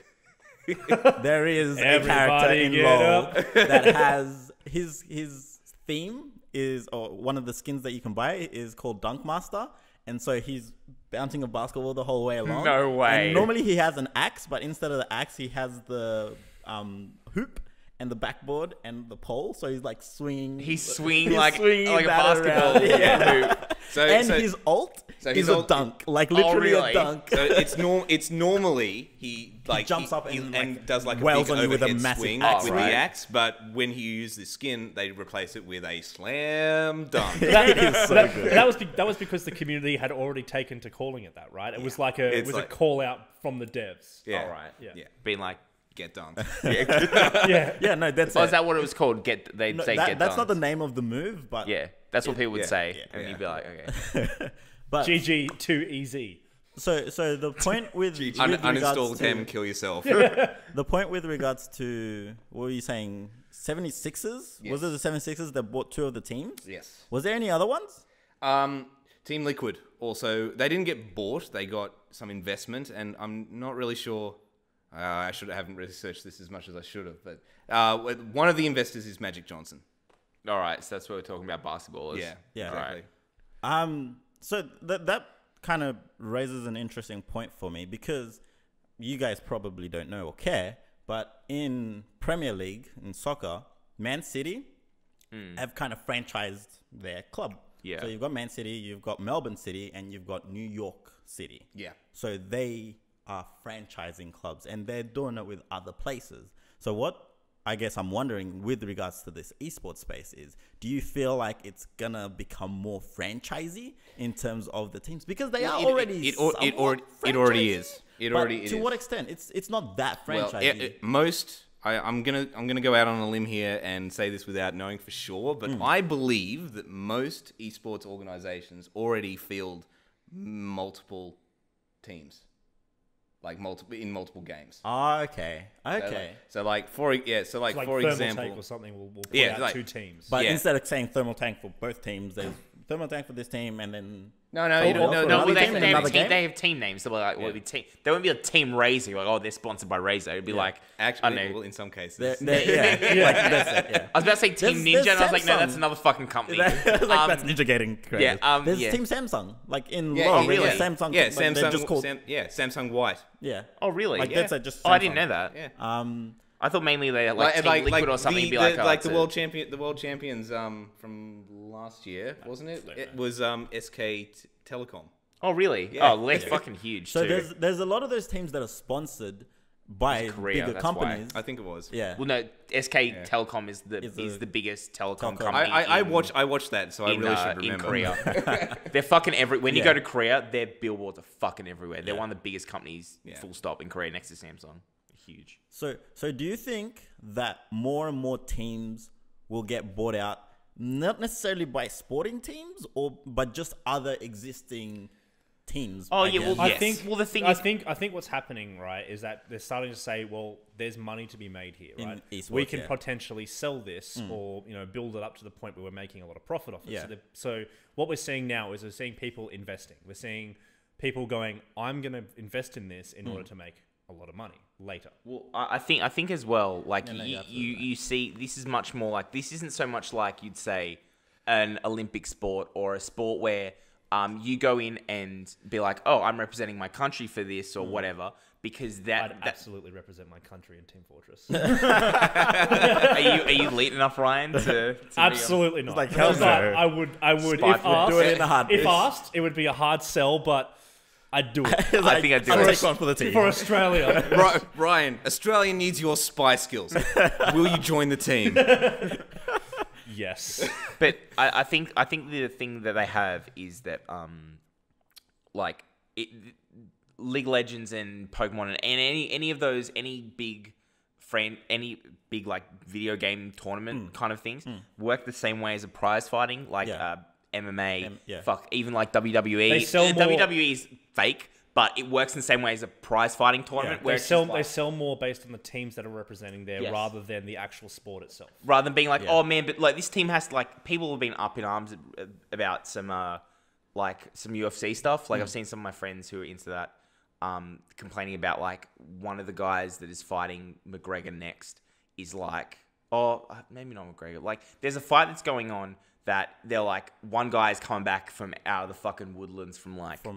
There is a character Everybody in get LoL up. that has his theme is, or one of the skins that you can buy is called Dunkmaster, and so he's bouncing a basketball the whole way along. No way. And normally he has an axe, but instead of the axe, he has the hoop and the backboard and the pole. So he's like swinging. He's swinging like a that basketball. around. Yeah. So, And so, his ult so is his a ult- dunk, like literally really? a dunk. so it's normally he like jumps up and, like, does like a wails big on you with a overhead massive swing axe, with right? the axe, but when he uses the skin, they replace it with a slam dunk. That is so good. That was because the community had already taken to calling it that, right? It was like It's a like- call out from the devs. Yeah, All right. Yeah. yeah. Being like, Get dunked. Yeah. Yeah, no, that's oh, it. is that what it was called? They'd No, say that- get that's not the dunked. name of the move, but Yeah, that's what people would yeah, say, yeah, and yeah. you'd be like, okay. but GG too easy. so the point with, with Uninstall regards the game to, and kill yourself. the point with regards to what were you saying? 76ers? Yes. Was it the 76ers that bought 2 of the teams? Yes. Was there any other ones? Team Liquid also, they didn't get bought. They got some investment, and I'm not really sure. I haven't researched this as much as I should have. But one of the investors is Magic Johnson. All right, so that's what we're talking about basketballers. Yeah, Yeah. exactly. So that kind of raises an interesting point for me, because you guys probably don't know or care, but in Premier League, in soccer, Man City have kind of franchised their club. Yeah. So you've got Man City, you've got Melbourne City, and you've got New York City. Yeah. So they are franchising clubs, and they're doing it with other places. So what I guess I'm wondering with regards to this esports space is, do you feel like it's gonna become more franchisey in terms of the teams, because they are already It already franchisey, is. It but already to is. what extent? It's not that Well, franchisey. I'm gonna go out on a limb here and say this without knowing for sure, but I believe that most esports organizations already field multiple teams, like multiple games. Oh, okay. So like for Like for Thermal example, Tank or something will put Yeah, out like- 2 teams. But Yeah. instead of saying thermal tank for both teams, there's thermal tank for this team, and then no, Oh, you don't, well, no, for no, another we they, team in they, have another team, game? they have team names. So like, what would be team? There wouldn't be a team Razer. Like, oh, they're sponsored by Razer. It'd be like, I don't actually, know. well, in some cases, yeah, like that's it. Yeah. I was about to say Team There's Ninja, and I was like, no, Samsung. that's another fucking company. That's Ninja Gating crazy. yeah, There's yeah. Team Samsung, like in yeah, LoL, yeah, there's really? Samsung. yeah, like, they're Samsung, just called Samsung White. yeah. Oh, really? Like Yeah. that's it, just Oh, I didn't Samsung. know that. Yeah. I thought mainly they like Team Liquid or something. The, Be like, the, oh, like it's the a- world champions from last year, wasn't it? It was SK Telecom. Oh, really? Yeah. Oh, they're fucking huge So too. there's a lot of those teams that are sponsored by Korea, bigger that's companies. I think it was. Yeah. Well, no, SK Telecom is Is the biggest telecom telco. company. I in- watched that, so I really should remember. in Korea. They're fucking when you Yeah. go to Korea, their billboards are fucking everywhere. They're Yeah. one of the biggest companies, Yeah. full stop, in Korea next to Samsung. Huge. So do you think that more and more teams will get bought out, not necessarily by sporting teams, but just other existing teams? Oh, I yeah, well, guess? yes. I think. Well, the thing I is- think what's happening, right, is that they're starting to say, well, there's money to be made here, In right? esports, We can yeah. potentially sell this, or build it up to the point where we're making a lot of profit off it. Yeah. So what we're seeing now is we're seeing people investing. We're seeing people going, I'm going to invest in this in order to make a lot of money later. Well, I think as well, like Yeah, no, you, you're absolutely you see, this is much more like, this isn't so much like you'd say an Olympic sport or a sport where you go in and be like, oh, I'm representing my country for this or whatever, because I'd that absolutely represent my country in Team Fortress. are you elite enough, Ryan? To Absolutely not. like, hell But no. I would Spiteful. if asked. Do it in a heartbeat. If asked, it would be a hard sell, but I'd do it. It's I think I'd do I'll it. take one for the team. For Australia. Ryan, Australia needs your spy skills. Will you join the team? Yes. But I think the thing that they have is that like League of Legends and Pokemon and any of those any big like video game tournament kind of things work the same way as a prize fighting, like Yeah. MMA. yeah. Fuck, even like WWE. They sell more- WWE is fake, but it works in the same way as a prize fighting tournament. Yeah. Where They it's sell just like- they sell more based on the teams that are representing there Yes. rather than the actual sport itself. rather than being like, Yeah. oh man, but like this team has to, like, people have been up in arms about some like some UFC stuff. Like I've seen some of my friends who are into that complaining about like one of the guys that is fighting McGregor next is like, oh, maybe not McGregor. Like there's a fight that's going on that they're like, one guy is coming back from out of the fucking woodlands from like From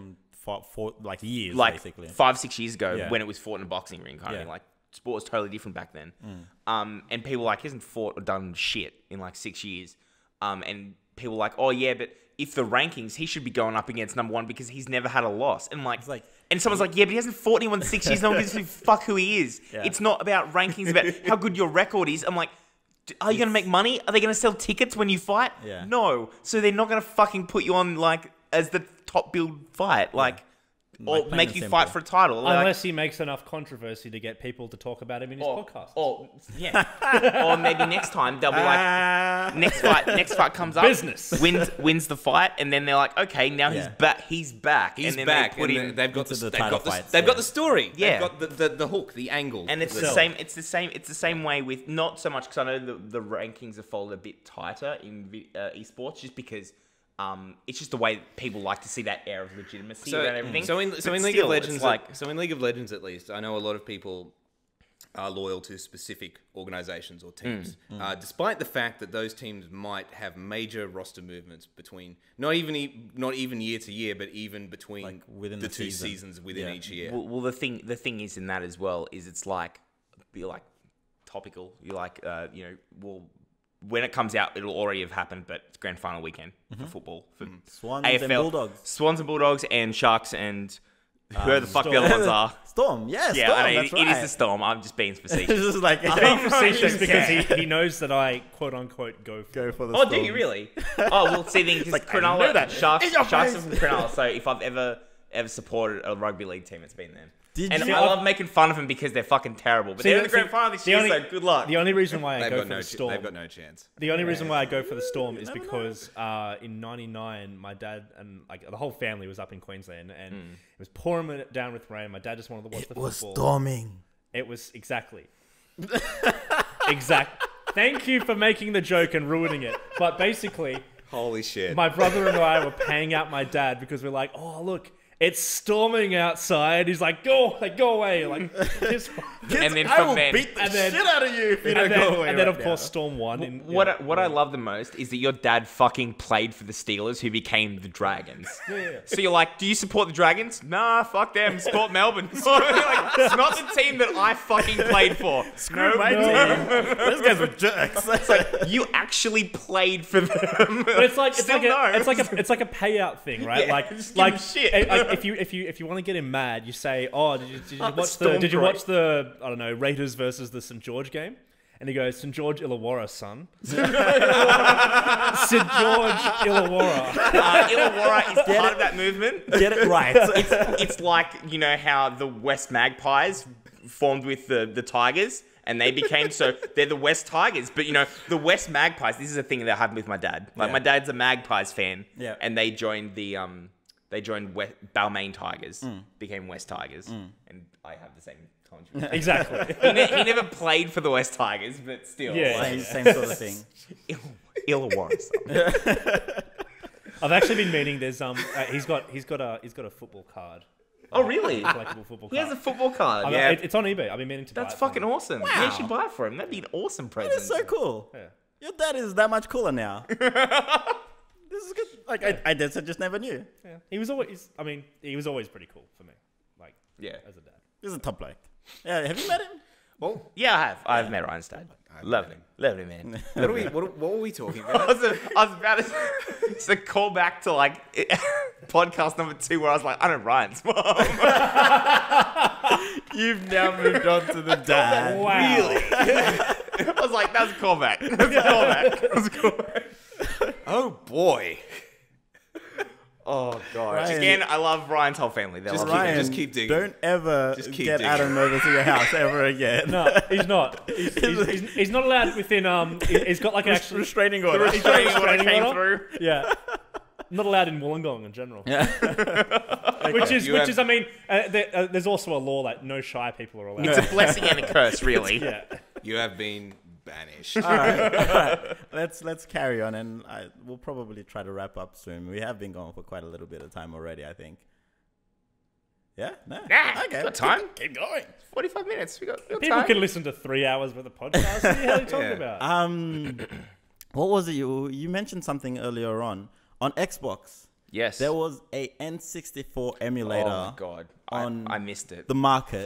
for like years, like basically. 5-6 years ago Yeah. when it was fought in a boxing ring kind of Yeah. thing. Like sport was totally different back then. And people were like, he hasn't fought or done shit in like 6 years. And people were like, oh yeah, but if the rankings, he should be going up against number one because he's never had a loss. And like, It's like- and someone's like, yeah, but he hasn't fought anyone in 6 years. No one gives a fuck who he is. Yeah. It's not about rankings, about how good your record is. I'm like, are you going to make money? Are they going to sell tickets when you fight? Yeah. No. So they're not going to fucking put you on like as the top billed fight. Like, or Like, plain make and you simple. fight for a title. Like, Unless he makes enough controversy to get people to talk about him in his podcast. or yeah, or maybe next time they'll be like, next fight comes up, Business. wins the fight, and then they're like, okay, now Yeah. he's back, He's and then back, they put and him, they've got into the, the they've title got the, fights, they've got yeah. the story. Yeah. They've got the hook, the angle. and it's the Sell. same. It's the same way with not so much because I know the rankings are folded a bit tighter in esports, just because. It's just the way people like to see that air of legitimacy around everything. So in But League still, of it's Legends, so in League of Legends at least, I know a lot of people are loyal to specific organizations or teams, despite the fact that those teams might have major roster movements between not even year to year, but even between Like within the the two season. seasons within Yeah. each year. Well, the thing is in that as well is it's like you're like topical. You're like when it comes out, it'll already have happened, but it's grand final weekend for football for Swans AFL, and Bulldogs. Swans and Bulldogs, and Sharks and whoever the fuck the other ones are. Storm, yeah, Yeah, Storm, I know, that's it is right. the Storm. I'm just being facetious. It's just like Being facetious because he knows that I quote unquote go for go for the Oh, do Storm. you really? Oh, well, see, then because like, I Cronulla, knew that. Sharks In your are face. from Cronulla. So if I've ever supported a rugby league team, it's been them. Did And you? I love making fun of them because they're fucking terrible. But See, they're in the see, grand final this the year, only- so good luck. The only reason why I They've go got for no, the Storm. they've got no chance. The only reason why I go for the Storm is because in '99, my dad and like the whole family was up in Queensland, and it was pouring down with rain. My dad just wanted to watch the football. storming. It was exactly. Thank you for making the joke and ruining it. But basically, Holy shit! my brother and I were paying out my dad because we're like, oh look, it's storming outside. He's like, go away, like just. And then I from will then, beat the and then- shit out of you if you don't And go then, away. and then right of course, now. Storm won. And, what I love the most is that your dad fucking played for the Steelers, who became the Dragons. Yeah. So you're like, do you support the Dragons? Nah, fuck them. Support Melbourne. You're like, it's not the team that I fucking played for. Screw my team. Those guys were jerks. You actually played for them. But it's like Still no. it's like a payout thing, right? Yeah, like just give him like shit. Like if you want to get him mad, you say, "Oh, did you watch the I don't know Raiders versus the St George game?" And he goes, "St George Illawarra, son." St George Illawarra. Illawarra is part of that movement. Get it right. It's like, you know, how the West Magpies formed with the Tigers, and they became, so they're the West Tigers. But, you know, the West Magpies, this is a thing that happened with my dad. Like, Yeah. my dad's a Magpies fan, Yeah. and they joined Balmain Tigers, became West Tigers, and I have the same controversy. Exactly. He never played for the West Tigers, but still. Yeah. like, same sort of thing. Illawarra. son. I've actually been meaning. There's he's got a football card. Oh, really? Collectible football He card. has a football card. I mean, it's on eBay. I've been meaning to buy That's it from fucking him. awesome. Wow. Yeah, you should buy it for him. That'd be an awesome present. That's so cool. Yeah. Your dad is that much cooler now. This is good. Like I just never knew. Yeah. He was always pretty cool for me. Like Yeah. as a dad. This is a top bloke. Yeah, have you met him? Well, Yeah, I have. I've met Ryan's dad. Lovely. Lovely man. what were we talking I about? was about to... It's a callback to, like, podcast number 2 where I was like, I know Ryan's mom. You've now moved on to the dad. Wow. I was like, that's a callback. That's a callback. That's a callback. Oh boy! Oh, God. Ryan- Again, I love Ryan's whole family. They're Just lovely. keep- Ryan, just keep digging. Don't ever Just keep get digging. Adam over to your house ever again. No, he's not. He's not allowed within. He's got like an actual Restraining order. Restraining order restraining came order? through. Yeah. Not allowed in Wollongong in general. Yeah. Which is, You have- I mean, there's also a law that no shy people are allowed. It's a blessing and a curse, really. Yeah. You have been banished. All right. Let's carry on, and we'll probably try to wrap up soon. We have been going for quite a little bit of time already, I think. Yeah. No. Nah, Okay. got time. Keep going. 45 minutes. We got People time. can listen to 3 hours worth of podcast. What the hell are you talking Yeah. about? What was it? You mentioned something earlier on Xbox. Yes. there was a N64 emulator Oh my god, on I missed it. the market.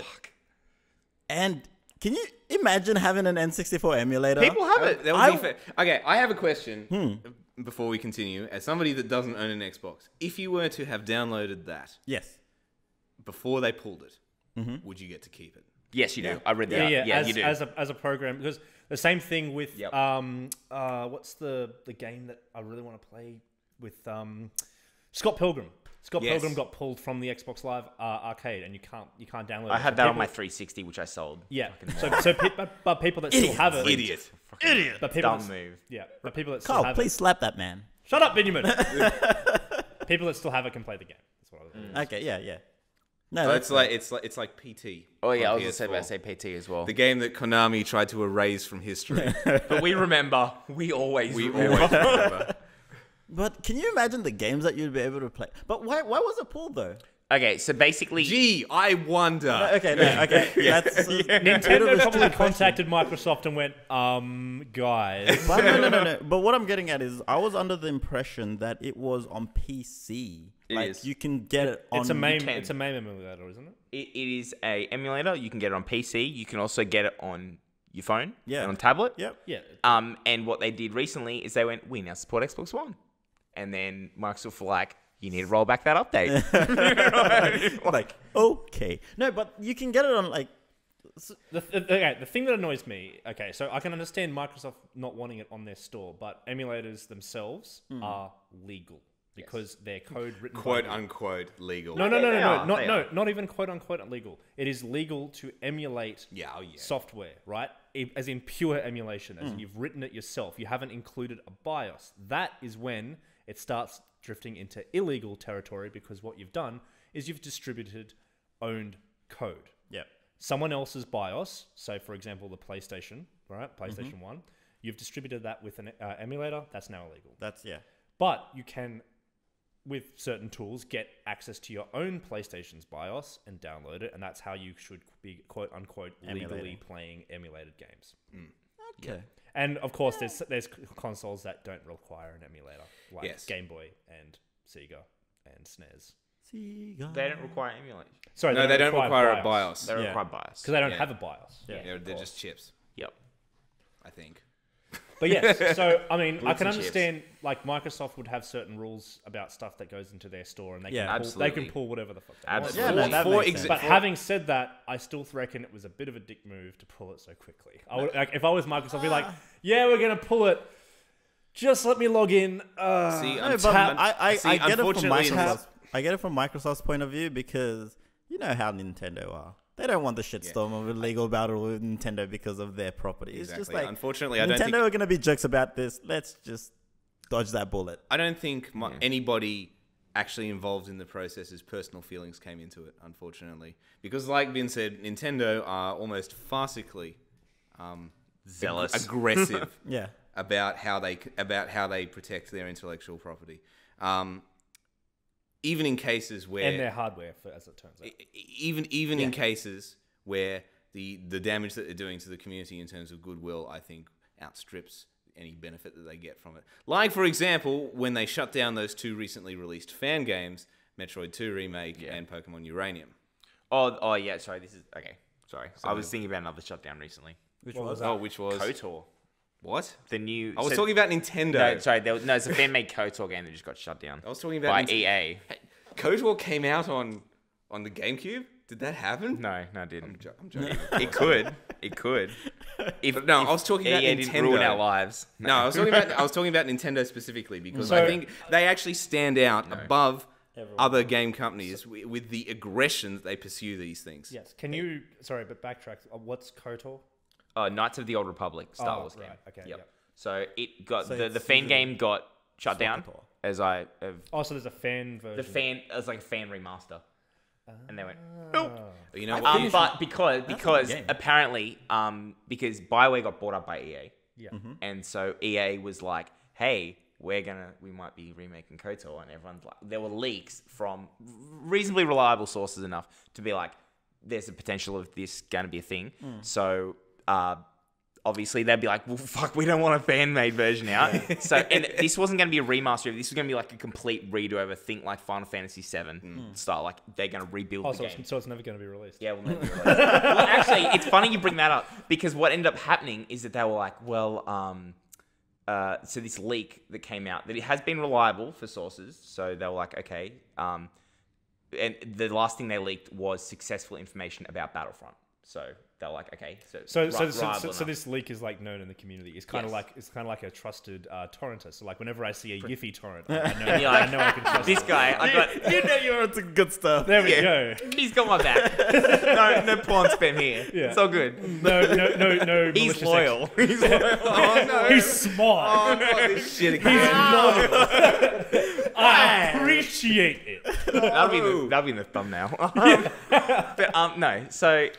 And can you imagine having an N64 emulator? People have it. That would be fair. Okay, I have a question before we continue. As somebody that doesn't own an Xbox, if you were to have downloaded that Yes. before they pulled it, would you get to keep it? Yes, you do. I read that. Yeah, you do. as a program, because the same thing with Yep. what's the game that I really want to play with Scott Pilgrim. Scott Yes. Pilgrim got pulled from the Xbox Live arcade, and you can't download it. I had So that on people- my 360, which I sold. Yeah. But people that still have it, Idiot. but people Dumb that, move. yeah, but people that still Carl, have please slap that man. it. Shut up, Benjamin. People that still have it can play the game. That's what I was. Okay, yeah. No, So that's it's like PT. Oh yeah, I on was PS4. about to say PT as well. The game that Konami tried to erase from history. But we remember. We always We remember. always remember. But can you imagine the games that you'd be able to play? But why was it pulled though? Okay, so basically, Gee, I wonder. Okay. That's Nintendo probably contacted Microsoft and went, guys. But no. But what I'm getting at is, I was under the impression that it was on PC. Like is. you can get it on. It's a MAME. can. It's a MAME emulator, isn't it? it is a emulator. You can get it on PC. You can also get it on your phone. Yeah. And on tablet. Yep. Yeah. And what they did recently is they went, we now support Xbox One, and then Microsoft were like, you need to roll back that update. Like okay. No, but you can get it on like. The thing that annoys me, okay, so I can understand Microsoft not wanting it on their store, but emulators themselves are legal because they're code written Quote by unquote legal. No, They are. not even quote unquote illegal. It is legal to emulate Yeah, oh yeah. software, right? As in pure emulation, as in you've written it yourself. You haven't included a BIOS. That is when it starts drifting into illegal territory because what you've done is you've distributed owned code. Yep. Someone else's BIOS, so for example, the PlayStation, right? PlayStation 1, you've distributed that with an emulator, that's now illegal. That's But you can, with certain tools, get access to your own PlayStation's BIOS and download it, and that's how you should be quote unquote legally Emulating. playing emulated games. Okay. And of course, there's consoles that don't require an emulator, like Yes. Game Boy and Sega and SNES. They don't require emulation. Sorry, No, they don't require a BIOS. They require BIOS. because they don't Yeah. have a BIOS. They're just chips, Yep. I think. But yes, so I mean, I Roots can and chips. understand like Microsoft would have certain rules about stuff that goes into their store, and they Yeah, can pull, they can absolutely. pull whatever the fuck they want. Absolutely. Yeah, no, that makes sense. But having said that, I still reckon it was a bit of a dick move to pull it so quickly. I would, like, if I was Microsoft, I'd be like, "Yeah, we're gonna pull it. Just let me log in." See, No, I'm but tap- I see, get it from unfortunately, Microsoft. I get it from Microsoft's point of view because you know how Nintendo are. They don't want the shitstorm of a legal battle with Nintendo because of their property. It's just Exactly. like Unfortunately, I Nintendo don't think are going to be jokes about this. Let's just dodge that bullet. anybody actually involved in the process's personal feelings came into it. Unfortunately, because like Vin said, Nintendo are almost farcically Zealous. aggressive Yeah. about how they protect their intellectual property. Even in cases where And their hardware, as it turns out. even in cases where the damage that they're doing to the community in terms of goodwill, I think, outstrips any benefit that they get from it. Like, for example, when they shut down those two recently released fan games, Metroid 2 Remake and Pokemon Uranium. Oh yeah. Sorry, this is okay. Sorry, I was thinking about another shutdown recently. Which What was was that? Oh, which was... KOTOR, What? the new. I was talking about Nintendo. No, sorry. It's a fan-made KOTOR game that just got shut down I was talking about by Nintendo. EA. KOTOR came out on the GameCube? Did that happen? No, it didn't. I'm joking. It could. It could. If No, I was talking about EA didn't Nintendo. ruin our lives. No, I was talking about Nintendo specifically because I So- think they actually stand out above other game companies with the aggression that they pursue these things. Yes. Can you? Sorry, but backtrack. What's KOTOR? Knights of the Old Republic Star Wars game. right, okay, Yep. yep. So it got So the it's fan usually game got shut down Swapper. as I have Oh, so there's a fan version. the fan as like a fan remaster, and they went nope. You know I what? think- But because That's a good game. apparently because BioWare got bought up by EA, Yeah. and so EA was like, hey, we might be remaking KOTOR, and everyone's like, there were leaks from reasonably reliable sources enough to be like, there's a potential of this going to be a thing. So obviously they'd be like, well, fuck, we don't want a fan-made version out. So, and this wasn't going to be a remaster. This was going to be like a complete redo over, think like Final Fantasy VII style. Like they're going to rebuild the game. So it's never going to be released. Yeah, we'll never be released. Well, actually, it's funny you bring that up because what ended up happening is that they were like, well, so this leak that came out, that it has been reliable for sources. So they were like, okay. And the last thing they leaked was successful information about Battlefront. So they're like, okay, so this leak is like known in the community. It's kind of Yes. like a trusted torrenter. So like whenever I see a Yiffy torrent, I know, And you're like, I know I can trust this it. guy, I got. You know you're onto good stuff. There we go. He's got my back. No porn spam here. Yeah. It's all good. No. He's malicious loyal. He's loyal. Oh no! He's smart. Oh, not this shit He's again. loyal. I appreciate it. That'll be in the thumbnail. But no. So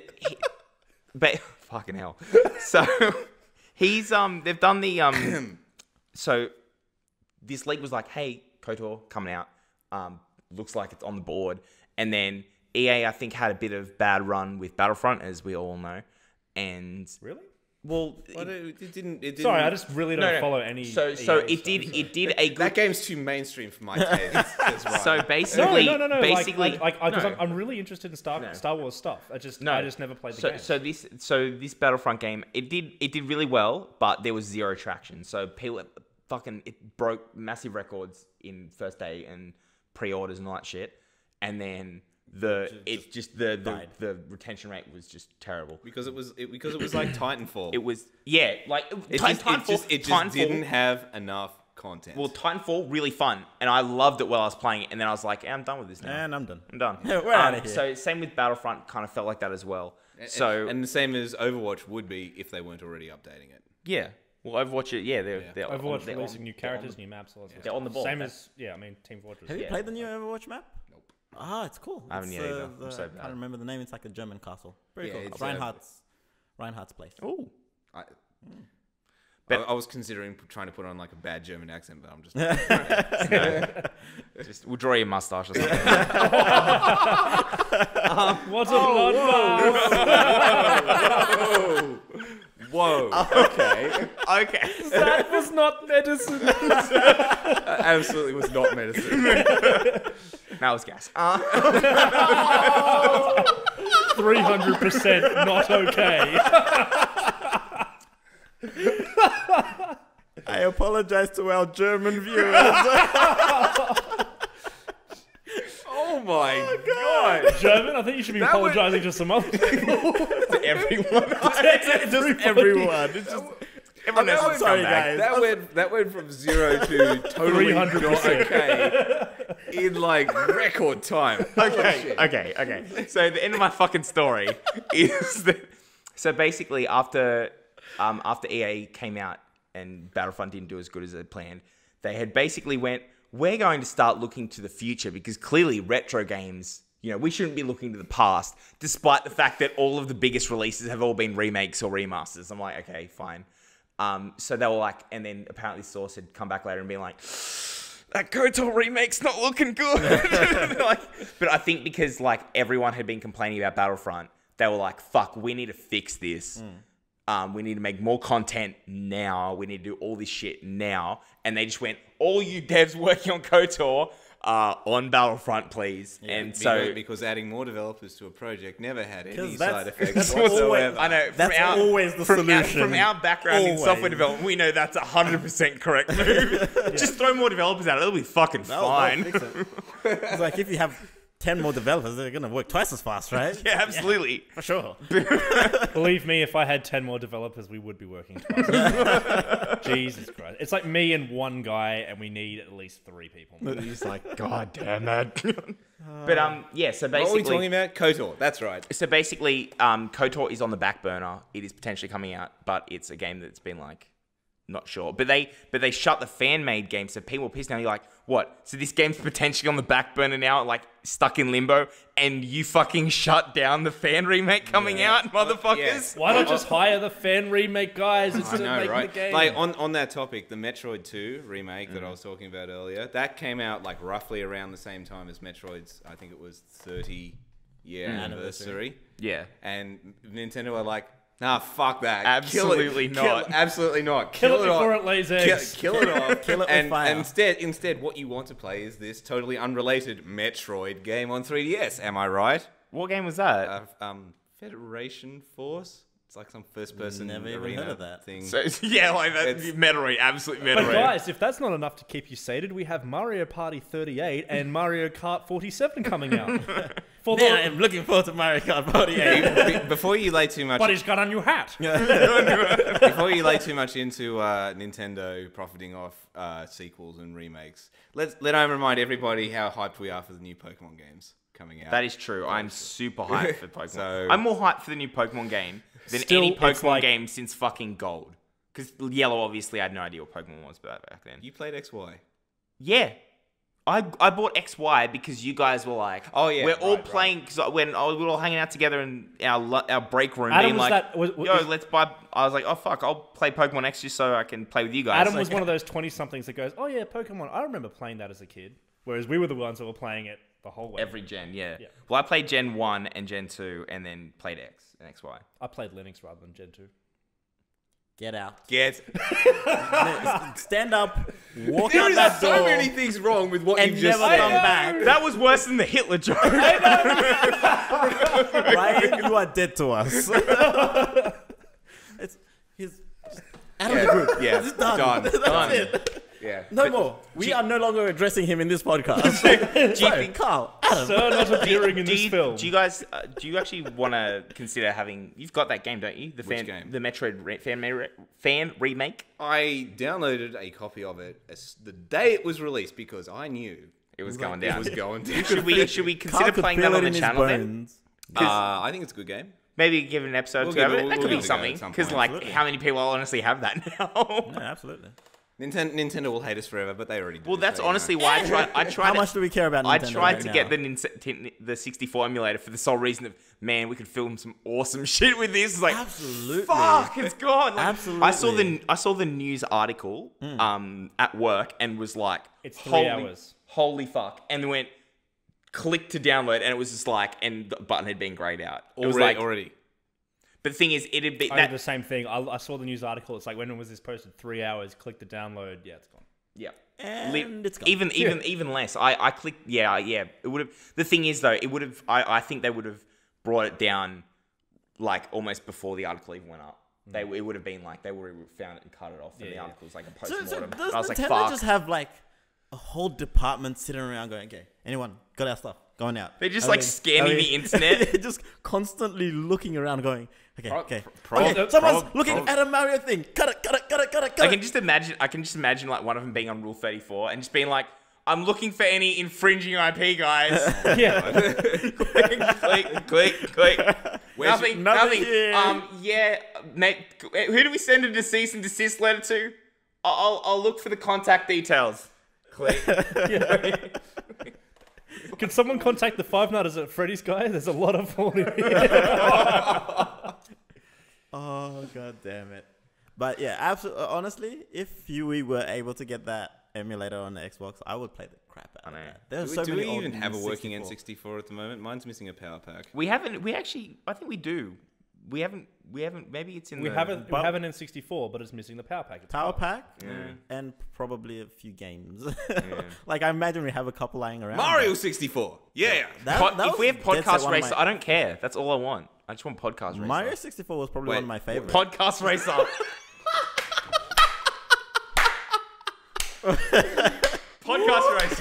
but fucking hell. So he's they've done the so this leak was like, hey, KOTOR coming out. Looks like it's on the board. And then EA, I think, had a bit of bad run with Battlefront, as we all know. And Really? well, It didn't. Sorry, I just really don't follow any. So EA it did a good. That game's too mainstream for my taste. That's right. So basically, No. basically, Because no. I'm really interested in Star Wars stuff. I just never played the game. So this Battlefront game, it did really well, but there was zero traction. So people it broke massive records in first day and pre-orders and all that shit, and then the retention rate was just terrible. because it was like Titanfall. It was Titanfall. It just didn't have enough content. Well, Titanfall really fun, and I loved it while I was playing it. And then I was like, I'm done with this now. And I'm done. I'm done. We're outta here. So same with Battlefront, kind of felt like that as well. and the same as Overwatch would be if they weren't already updating it. Yeah. Well, Overwatch, they're Overwatch they're releasing new characters, new maps, all that sort of They're on the ball. Same as Team Fortress. Have you Yeah. played the new Overwatch map? Nope. Ah, it's cool. I haven't It's, yet either. I'm so I bad. can't remember the name. It's like a German castle. Very Yeah, cool. it's, Reinhardt's place. Oh, I was considering trying to put on like a bad German accent, but I'm just. just we'll draw your mustache or something. What a bloodbath! Whoa. Okay. Okay. That was not medicine. That absolutely was not medicine. That was gas. 300% not okay. I apologize to our German viewers. Oh my god. German, I think you should be apologizing to some other people. To everyone. Just everyone. It's just everyone else. I'm sorry, guys. That went from 0 to totally not 300%. Okay. in like record time. Okay. So the end of my fucking story is that. So basically, after EA came out and Battlefront didn't do as good as they planned, they had basically went, we're going to start looking to the future because clearly retro games, we shouldn't be looking to the past, despite the fact that all of the biggest releases have all been remakes or remasters. I'm like, okay, fine. So they were like, and then apparently Source had come back later and been like, that KOTOR remake's not looking good. But I think because like everyone had been complaining about Battlefront, they were like, fuck, we need to fix this. We need to make more content now. We need to do all this shit now. And they just went, all you devs working on KOTOR on Battlefront, please. Yeah, and so because adding more developers to a project never had any 'Cause side that's effects always- whatsoever. I know. That's always the solution. From our background in Always. software development, we know that's 100% correct move. Just throw more developers out. It'll be fucking fine. Fix it. It's like if you have 10 more developers, they're gonna work twice as fast, right? Yeah, absolutely. For sure. Believe me, if I had 10 more developers, we would be working twice. Jesus Christ. It's like me and one guy, and we need at least 3 people. He's like, God damn it. But so What are we talking basically, about? KOTOR. That's right. KOTOR is on the back burner. It is potentially coming out, but it's a game that's been like not sure. But they shut the fan-made game, so people are pissed now. You're like, what? So this game's potentially on the back burner now, like stuck in limbo, and you fucking shut down the fan remake coming out, motherfuckers? Why not just hire the fan remake guys I instead of know, making right? the game? Like on that topic, the Metroid 2 remake that I was talking about earlier, that came out like roughly around the same time as Metroid's, I think it was 30-year anniversary. Yeah. And Nintendo are like, Nah, fuck that. Absolutely not. Absolutely not. Kill it off. before it lays eggs. Kill it off. Kill it with and fire. instead, what you want to play is this totally unrelated Metroid game on 3DS. Am I right? What game was that? Federation Force. It's like some first-person Never even arena heard of that. thing. So, yeah, like that. It's- Metroid, absolute Metroid. But guys, if that's not enough to keep you sated, we have Mario Party 38 and Mario Kart 47 coming out. For Man, I am looking forward to Mario Kart 48. Before you lay too much, but he's got a new hat. before you lay too much into Nintendo profiting off sequels and remakes, let I remind everybody how hyped we are for the new Pokemon games coming out. That is true. I'm super hyped for Pokemon. So- I'm more hyped for the new Pokemon game than Still, any it's Pokemon like- game since fucking Gold. Because Yellow, obviously, I had no idea what Pokemon was back then. You played XY. Yeah. I bought XY because you guys were like, Oh, yeah, we're all right. playing, because when we were all hanging out together in our break room, Adam being was like, that- was- yo, let's buy, I was like, oh fuck, I'll play Pokemon X just so I can play with you guys. Adam Like, was one of those 20-somethings that goes, oh yeah, Pokemon. I remember playing that as a kid. Whereas we were the ones that were playing it the whole way. every gen, yeah. Yeah. Well, I played Gen 1 and Gen 2 and then played X and XY. I played Linux rather than Gen 2. Get out. Get. Stand up. Walk There out is that so door. many things wrong with what and you've just never said. come back. That was worse than the Hitler joke. Ryan, you are dead to us. He's out of the group. Yeah, It's done. done. That's it. Yeah. No more. We are no longer addressing him in this podcast. Do you think, Carl, Adam. Sir, not appearing in this film. Do you guys? Do you actually want to consider having? You've got that game, don't you? The Which game? The Metroid fan remake. I downloaded a copy of it the day it was released because I knew It was going it down. was going down. Should we Carl consider could playing feel that it on in the his channel then? bones. I think it's a good game. Maybe give it an episode We'll to give have it- it. That we'll could be give it a go at something some because point. like Absolutely. how many people honestly have that now? No, absolutely. Nintendo will hate us forever, but they already do. Well, that's so, you know. honestly why I tried. How much do we care about Nintendo I tried right to now? get the 64 emulator for the sole reason of, man, we could film some awesome shit with this. It's like, Absolutely. fuck, it's gone. Like, Absolutely. I saw the news article at work and was like, It's 3 holy, hours. Holy fuck. And then went, click to download, and it was just like, and the button had been grayed out. It was like, already. but the thing is, it'd be, I did that, the same thing. I saw the news article. It's like, when was this posted? 3 hours. Click to download. Yeah, it's gone. yeah. And it's gone. Even less. I clicked. Yeah. It would have. The thing is, though, it would have. I think they would have brought it down, like almost before the article even went up. It would have been like they would have found it and cut it off, and the article was like a So post-mortem. does I was like, Nintendo fuck. just have like a whole department sitting around going, okay, anyone got our stuff going out? They're just Are like we- scanning are we- the internet. They're just constantly looking around going, okay, okay. prob- Someone's prob- looking prob- at a Mario thing. Cut it. I can just imagine like one of them being on Rule 34 and just being like, I'm looking for any infringing IP, guys. Yeah. click. Nothing. nothing here? Yeah, mate. Who do we send a cease and desist letter to? I'll look for the contact details. Click. Can someone contact the Five Nighters at Freddy's guy? There's a lot of falling here. Oh, god damn it. But yeah, absolutely. Honestly, if we were able to get that emulator on the Xbox, I would play the crap out of know. that. There's Do so we many old even have a working N64. N64 at the moment? Mine's missing a power pack. I think we do. We haven't, maybe it's in We the... have an N64, but it's missing the power pack. It's Power gone. pack and probably a few games. Like I imagine we have a couple lying around. Mario 64. Yeah. If we have Dead set Podcast one of Racer, my- I don't care. That's all I want. I just want Podcast Racer. Mario 64 was probably Wait, one of my favorites. Podcast Racer. Podcast Racer.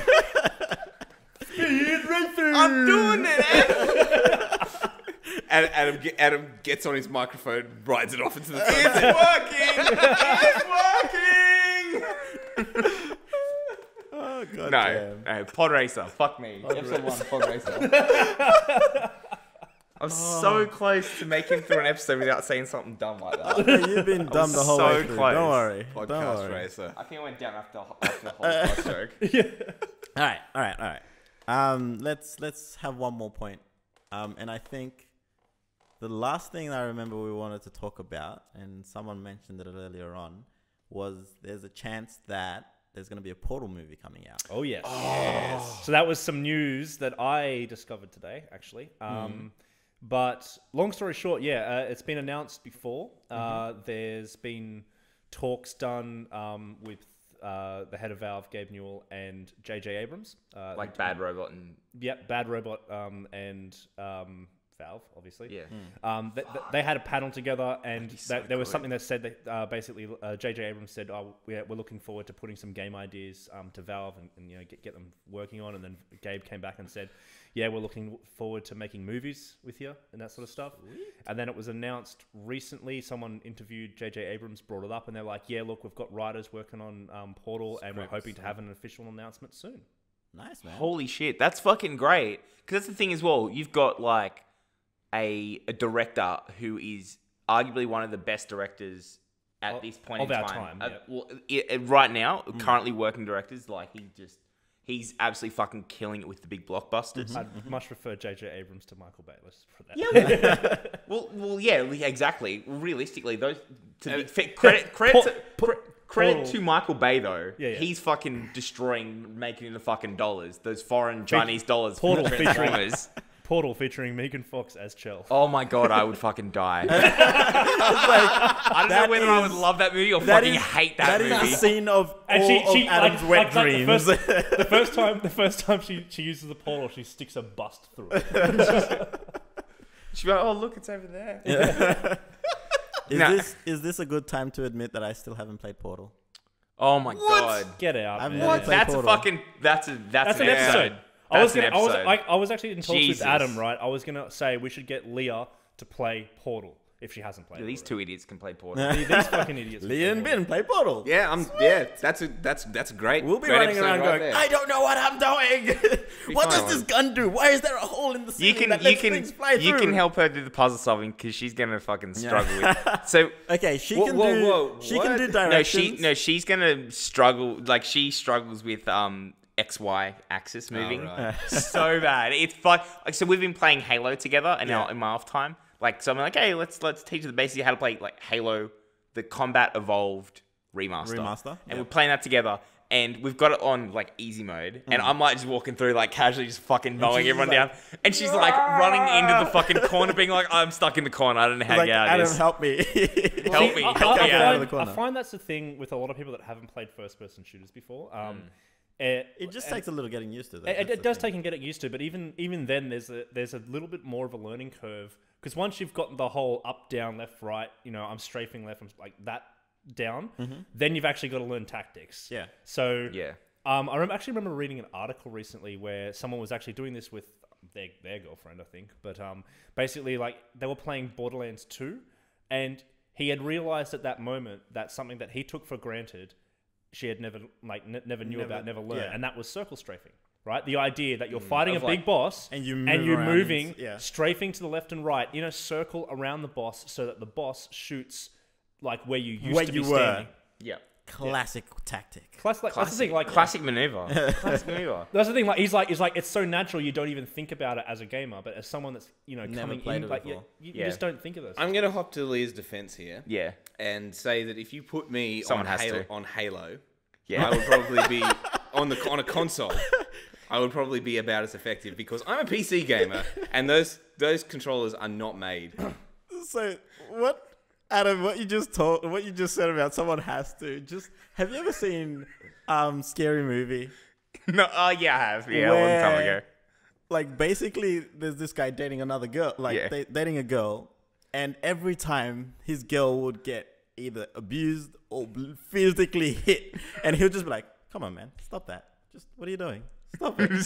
I'm doing it, Ed. Adam gets on his microphone, rides it off into the It's working. Oh god No, damn. no, Pod Racer. Fuck me. Episode 1, Pod Racer. I'm so close to making through an episode without saying something dumb like that. You've been dumb the whole so way through. close. Don't worry. Don't Podcast worry. Racer. I think I went down after the Holocaust joke. All right. Let's have one more point. And I think the last thing I remember we wanted to talk about, and someone mentioned it earlier on, was there's a chance that there's going to be a Portal movie coming out. Oh, yes. So that was some news that I discovered today, actually. But long story short, it's been announced before. There's been talks done with the head of Valve, Gabe Newell, and J.J. Abrams. Like Bad Robot and... Yep, Bad Robot and Valve, obviously. Yeah. They had a panel together, and so there was good. something that said that basically J.J. Abrams said, we're looking forward to putting some game ideas to Valve and get them working on. And then Gabe came back and said, yeah, we're looking forward to making movies with you and that sort of stuff. Sweet. And then it was announced recently, someone interviewed J.J. Abrams, brought it up, and they're like, yeah, look, we've got writers working on Portal, and we're hoping to have an official announcement soon. Nice, man. Holy shit, that's fucking great. Because that's the thing as well. You've got like a director who is arguably one of the best directors at this point of in our time. time. Right now, currently working directors, like he's absolutely fucking killing it with the big blockbusters. I'd much prefer J.J. Abrams to Michael Bay. Let's just put that. Yeah, exactly. Realistically, those credit to Michael Bay though. Yeah. He's fucking destroying, making it into fucking dollars. Those foreign Chinese dollars. Portal from Transformers. Portal featuring Megan Fox as Chell. Oh my god, I would fucking die. I don't know whether I would love that movie or fucking hate that movie. That is the scene of And all of Adam's wet dreams. The first time she uses the portal, she sticks a bust through it. She'd be like, oh look, it's over there. Is this a good time to admit that I still haven't played Portal? Oh my god. Get out, I've man. never played That's a Portal. fucking that's an episode. I was That's an episode. I was actually in talks Jesus. with Adam, right? I was gonna say we should get Leah to play Portal if she hasn't played. These it two idiots can play Portal. These fucking idiots. Leah and Ben play Portal. Yeah, that's great. We'll be great running episode around right going, there. I don't know what I'm doing. What does fine. this gun do? Why is there a hole in the ceiling that lets things fly through? You can help her do the puzzle solving because she's gonna fucking struggle with. So Okay, she Whoa, can whoa, do. whoa, She what? can do directions. she's gonna struggle. Like she struggles with XY axis moving right. so bad. It's fun. Like so, we've been playing Halo together, and now in my off time, like so I'm like, hey, let's teach her the basics of how to play like Halo, the Combat Evolved remaster, and we're playing that together. And we've got it on like easy mode, and I'm like just walking through like casually, just fucking mowing she's everyone like, down, and she's like running into the fucking corner, being like, "I'm stuck in the corner. I don't know how to Like, get out Adam, of this. help me. Help me, help me out out." of the corner. I find that's the thing with a lot of people that haven't played first-person shooters before. It just takes a little getting used to. It does take and getting used to, but even then, there's a little bit more of a learning curve because once you've gotten the whole up, down, left, right, I'm strafing left, I'm like that down, then you've actually got to learn tactics. Yeah. So Yeah. I actually remember reading an article recently where someone was actually doing this with their girlfriend, I think, but basically like they were playing Borderlands 2, and he had realized at that moment that something that he took for granted she had never knew about, never learned, and that was circle strafing. Right, the idea that you're fighting a big boss and you're moving, strafing to the left and right in a circle around the boss, so that the boss shoots like where you used to be standing. Yeah. Classic tactic. That's the thing, like Classic maneuver. Classic maneuver. that's the thing. Like he's like it's so natural you don't even think about it as a gamer, but as someone that's coming played in, it like before. you just don't think of this. I'm gonna hop to Leah's defense here Yeah. and say that if you put me Someone has to. on Halo, Yeah. I would probably be on a console. I would probably be about as effective because I'm a PC gamer, and those controllers are not made. So what, Adam? What you just said about someone has to. Just have you ever seen Scary Movie? No. Oh yeah, I have. Yeah, a long time ago. Like basically, there's this guy dating another girl, dating a girl, and every time his girl would get either abused or physically hit, and he'll just be like, "Come on, man, stop that! Just what are you doing? Stop it!"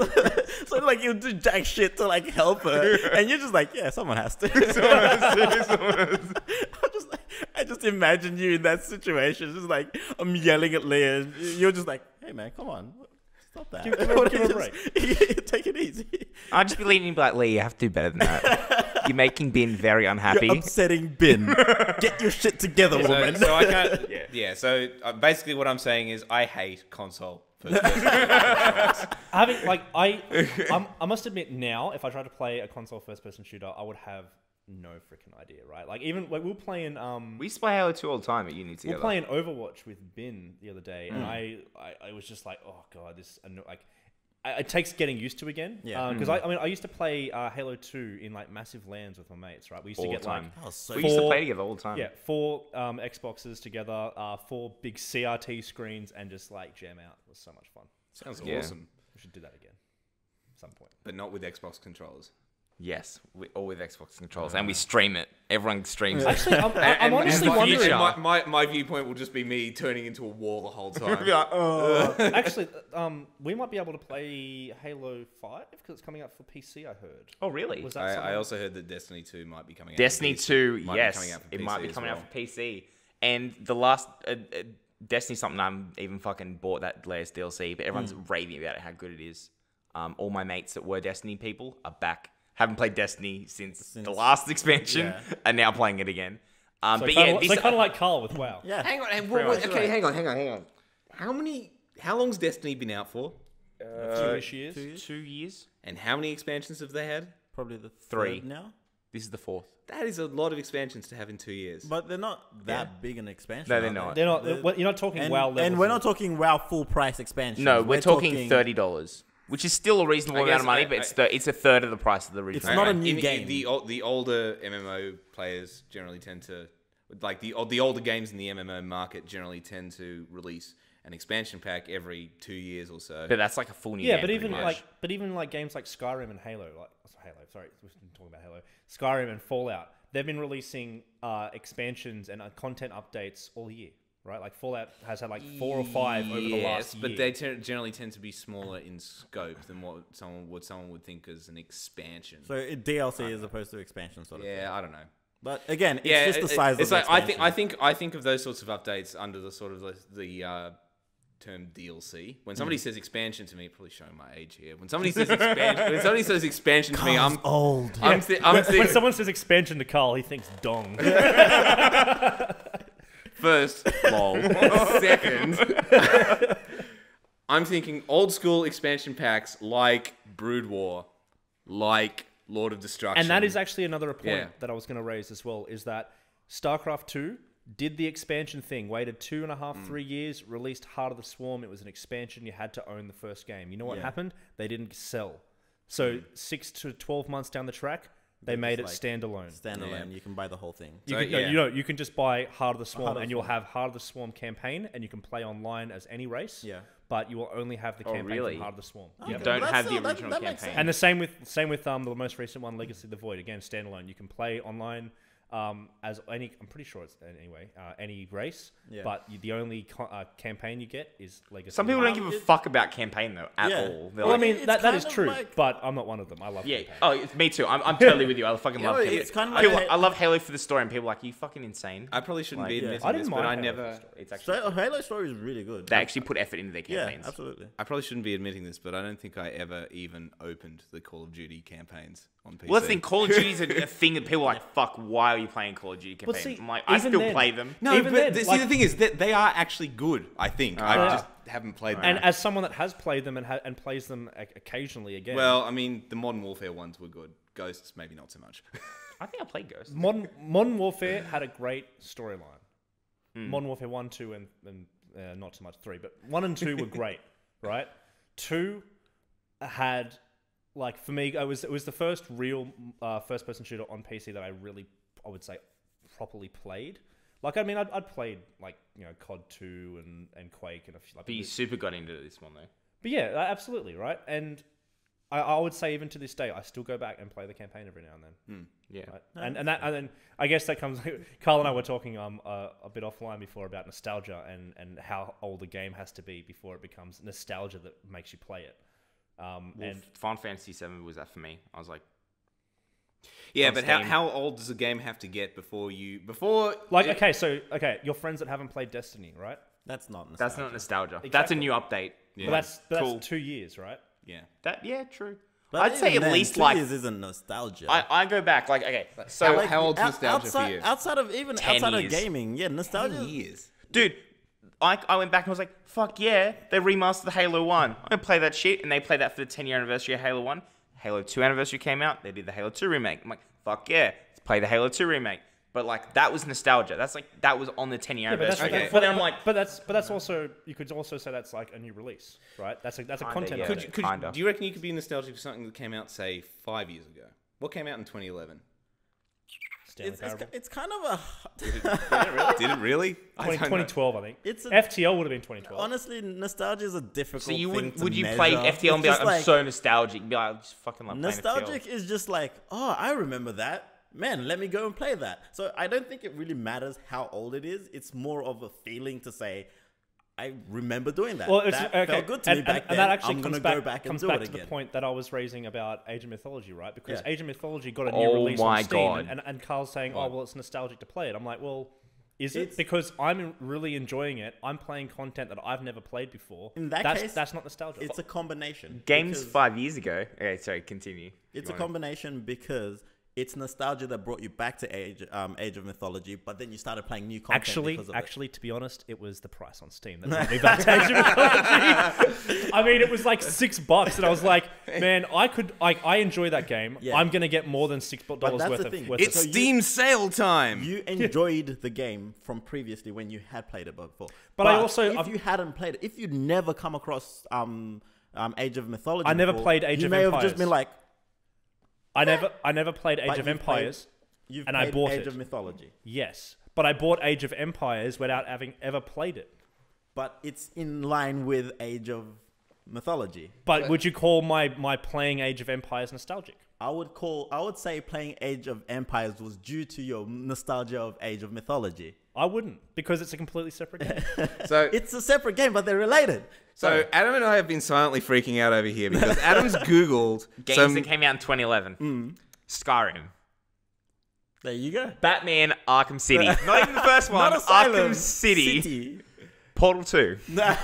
so like he'll do jack shit to like help her, and you're just like, "Yeah, someone has to." I just imagine you in that situation, just like I'm yelling at Leah, and you're just like, "Hey, man, come on." Stop that. Give her a break. Take it easy. I'll just be leaning and be like, Lee, you have to do better than that. You're making Ben very unhappy. You're upsetting Ben. Get your shit together, woman. So I can't. Yeah. So basically, what I'm saying is, I hate console. I must admit now, if I tried to play a console first-person shooter, I would have no freaking idea, right? Like even like we were playing We used to play Halo 2 all the time at uni together. we were playing Overwatch with Ben the other day, and I was just like, oh god, this it takes getting used to again. Yeah. Because I used to play Halo 2 in like massive LANs with my mates, right? We used All to the get time. so We used to Four- play together all the time. Yeah, 4 Xboxes together, 4 big CRT screens, and just like jam out. It was so much fun. Sounds Yeah. awesome, We should do that again at some point. but not with Xbox controllers. Yes, all with Xbox controls, and we stream it. Everyone streams it. Actually, I'm honestly my, wondering. my viewpoint will just be me turning into a wall the whole time. Be like, oh. Actually, we might be able to play Halo 5 because it's coming out for PC. I heard. Oh, really? Was that I something? also heard that Destiny 2 might be coming out. Destiny for PC. 2, Might be yes, coming out for it PC might be as coming well. out for PC. And the last Destiny something I'm even fucking bought that latest DLC, but everyone's raving about it, how good it is. All my mates that were Destiny people are back. Haven't played Destiny since the last expansion, and now playing it again. So But kind yeah, of, this, so kind of like Carl with WoW. Yeah. Hang on, much hang on. How long's Destiny been out for? 2-ish years. 2 years. And how many expansions have they had? Probably the 3 third now. This is the 4th. That is a lot of expansions to have in 2 years. But they're not that big an expansion. No, they're are not. They're not. You're not talking And, WoW levels. and we're not talking WoW full price expansion. No, we're talking $30, which is still a reasonable I amount of guess money, but it's a third of the price of the original. It's not a new In- game. The older MMO players generally tend to, like the older games in the MMO market generally tend to release an expansion pack every 2 years or so. But that's like a full new Yeah, game. but pretty even much. like games like Skyrim and Halo, sorry, we've been talking about Halo. Skyrim and Fallout, they've been releasing expansions and content updates all year, right? Like Fallout has had like 4 or 5 over the last year. but they generally tend to be smaller in scope than what someone would think as an expansion. So DLC as opposed to expansion sort of thing. Yeah, I don't know. But again, it's just the size it's of the like expansion. I think of those sorts of updates under the sort of the term DLC. When somebody says expansion to me, probably showing my age here. When somebody says expansion to me, I'm old. I'm when thinking someone says expansion to Carl, he thinks dong. first, lol. Second, I'm thinking old school expansion packs like Brood War, like Lord of Destruction. And that is actually another point Yeah. that I was going to raise as well, is that StarCraft 2 did the expansion thing, waited 2.5, 3 years, released Heart of the Swarm. It was an expansion. You had to own the first game. You know what happened? They didn't sell. So 6 to 12 months down the track, they made it like standalone. Standalone, you can buy the whole thing. You can just buy Heart of the Swarm, and you'll have Heart of the Swarm campaign, and you can play online as any race. Yeah. But you will only have the campaign really? from Heart of the Swarm. You Yep. don't Well, have that's the still- original that makes campaign. And the same with the most recent one, Legacy of the Void. Again, standalone. You can play online as any. I'm pretty sure it's anyway any race. Yeah. But the only campaign you get is Legacy. Some of the people Void. don't give a fuck about campaign though at Yeah. all. They're Well, I like, mean It's that kind is of true, like- but I'm not one of them. I love yeah. campaign. Oh, it's me too. I'm totally with you. I fucking love Yeah, Halo. it's kind of People- like- I love Halo for the story, and people are like, "Are you fucking insane?" I probably shouldn't be Like, yeah. admitting I didn't this, mind but I Halo never. for the story. It's actually So Halo story is really good. they actually put effort into their Yeah, campaigns. absolutely. I probably shouldn't be admitting this, but I don't think I ever even opened the Call of Duty campaigns on PC. Well, that's the thing. Call of Duty is a thing that people are like, "Fuck, why are you playing Call of Duty Well, campaign?" see, I'm like, I even still then- play them. No, Even but then, see, like- the thing is that they are actually good. I think I yeah. just haven't played them. And as someone that has played them and plays them occasionally again, Well, I mean, the Modern Warfare ones were good. Ghosts, maybe not so much. I think I played Ghost. Modern Warfare had a great storyline. Modern Warfare 1, 2, and not so much 3, but 1 and 2 were great, right? 2 had, like, for me, it was the first real first-person shooter on PC that I would say, properly played. Like, I mean, I'd played, like, COD 2 and Quake and a few, like, But you super got into this one though. but yeah, absolutely, right? And I would say even to this day, I still go back and play the campaign every now and then. Yeah. Right? And then I guess that comes. Carl and I were talking a bit offline before about nostalgia and how old a game has to be before it becomes nostalgia that makes you play it. And Final Fantasy VII was that for me. I was like, Yeah, On but Steam. how old does a game have to get before like, it- your friends that haven't played Destiny, right? That's not nostalgia. that's not nostalgia. That's a Exactly. new update. Yeah. But that's Cool. 2 years, right? Yeah. True. But I'd say even at then, least 2 like years isn't nostalgia. I go back like okay. So How old's out- nostalgia for you? Outside of even 10 outside years. of gaming, yeah, nostalgia. years. dude, I went back and was like, fuck yeah, they remastered the Halo 1. I'm gonna play that shit, and they played that for the 10-year anniversary of Halo 1. Halo 2 anniversary came out, they did the Halo 2 remake. I'm like, fuck yeah, let's play the Halo 2 remake. But like that was nostalgia. That was on the 10-year Yeah, but that's, anniversary. okay. But then I'm like, but that's also, you could also say that's like a new release, right? That's a content yeah. update. Kinda. Do you reckon you could be nostalgic for something that came out, say, 5 years ago? What came out in 2011? Stanley Parable. It's kind of a Did it really? 2012, I think. It's a- FTL would have been 2012. honestly, nostalgia is a difficult so you thing would to you play measure. FTL and be It's like, just I'm so nostalgic? And be like, I just fucking love playing FTL. nostalgic is just like, oh, I remember that. Man, let me go and play that. So I don't think it really matters how old it is. It's more of a feeling to say, I remember doing that. Well, it's that okay. felt good to me back then. that actually I'm comes gonna back, go back and comes do back it to again. the point that I was raising about Age of Mythology, right? Because Yeah. Age of Mythology got a new Oh release my on Steam, God. and Carl's saying, "Oh, well, it's nostalgic to play it." I'm like, "Well, is it?" It's- Because I'm really enjoying it. I'm playing content that I've never played before. In that that's, case, that's not nostalgia. It's a combination. Games because 5 years ago. Okay, sorry, continue. It's a combination because it's nostalgia that brought you back to Age of Mythology, but then you started playing new content. because of it. Actually, to be honest, it was the price on Steam that brought me back to Age of Mythology. I mean, it was like $6, and I was like, man, I enjoy that game. Yeah. I'm gonna get more than $6 that's worth the of. thing. Worth It's of Steam sale time. You enjoyed the game from previously when you had played it before. But I also- if you hadn't played it, if you'd never come across Age of Mythology, I never before, played Age you of may have Empires. just been like, I never played Age But of you've played- Empires. you've And I played bought Age it. of Mythology, Yes, but I bought Age of Empires without having ever played it. but it's in line with Age of Mythology. But would you call my playing Age of Empires nostalgic? I would say playing Age of Empires was due to your nostalgia of Age of Mythology. I wouldn't, because it's a completely separate game. So, It's a separate game, but they're related. so Adam and I have been silently freaking out over here because Adam's Googled Games some... that came out in 2011. Skyrim. There you go. Batman Arkham City. Not even the first one. Not Asylum, Arkham City. Portal 2.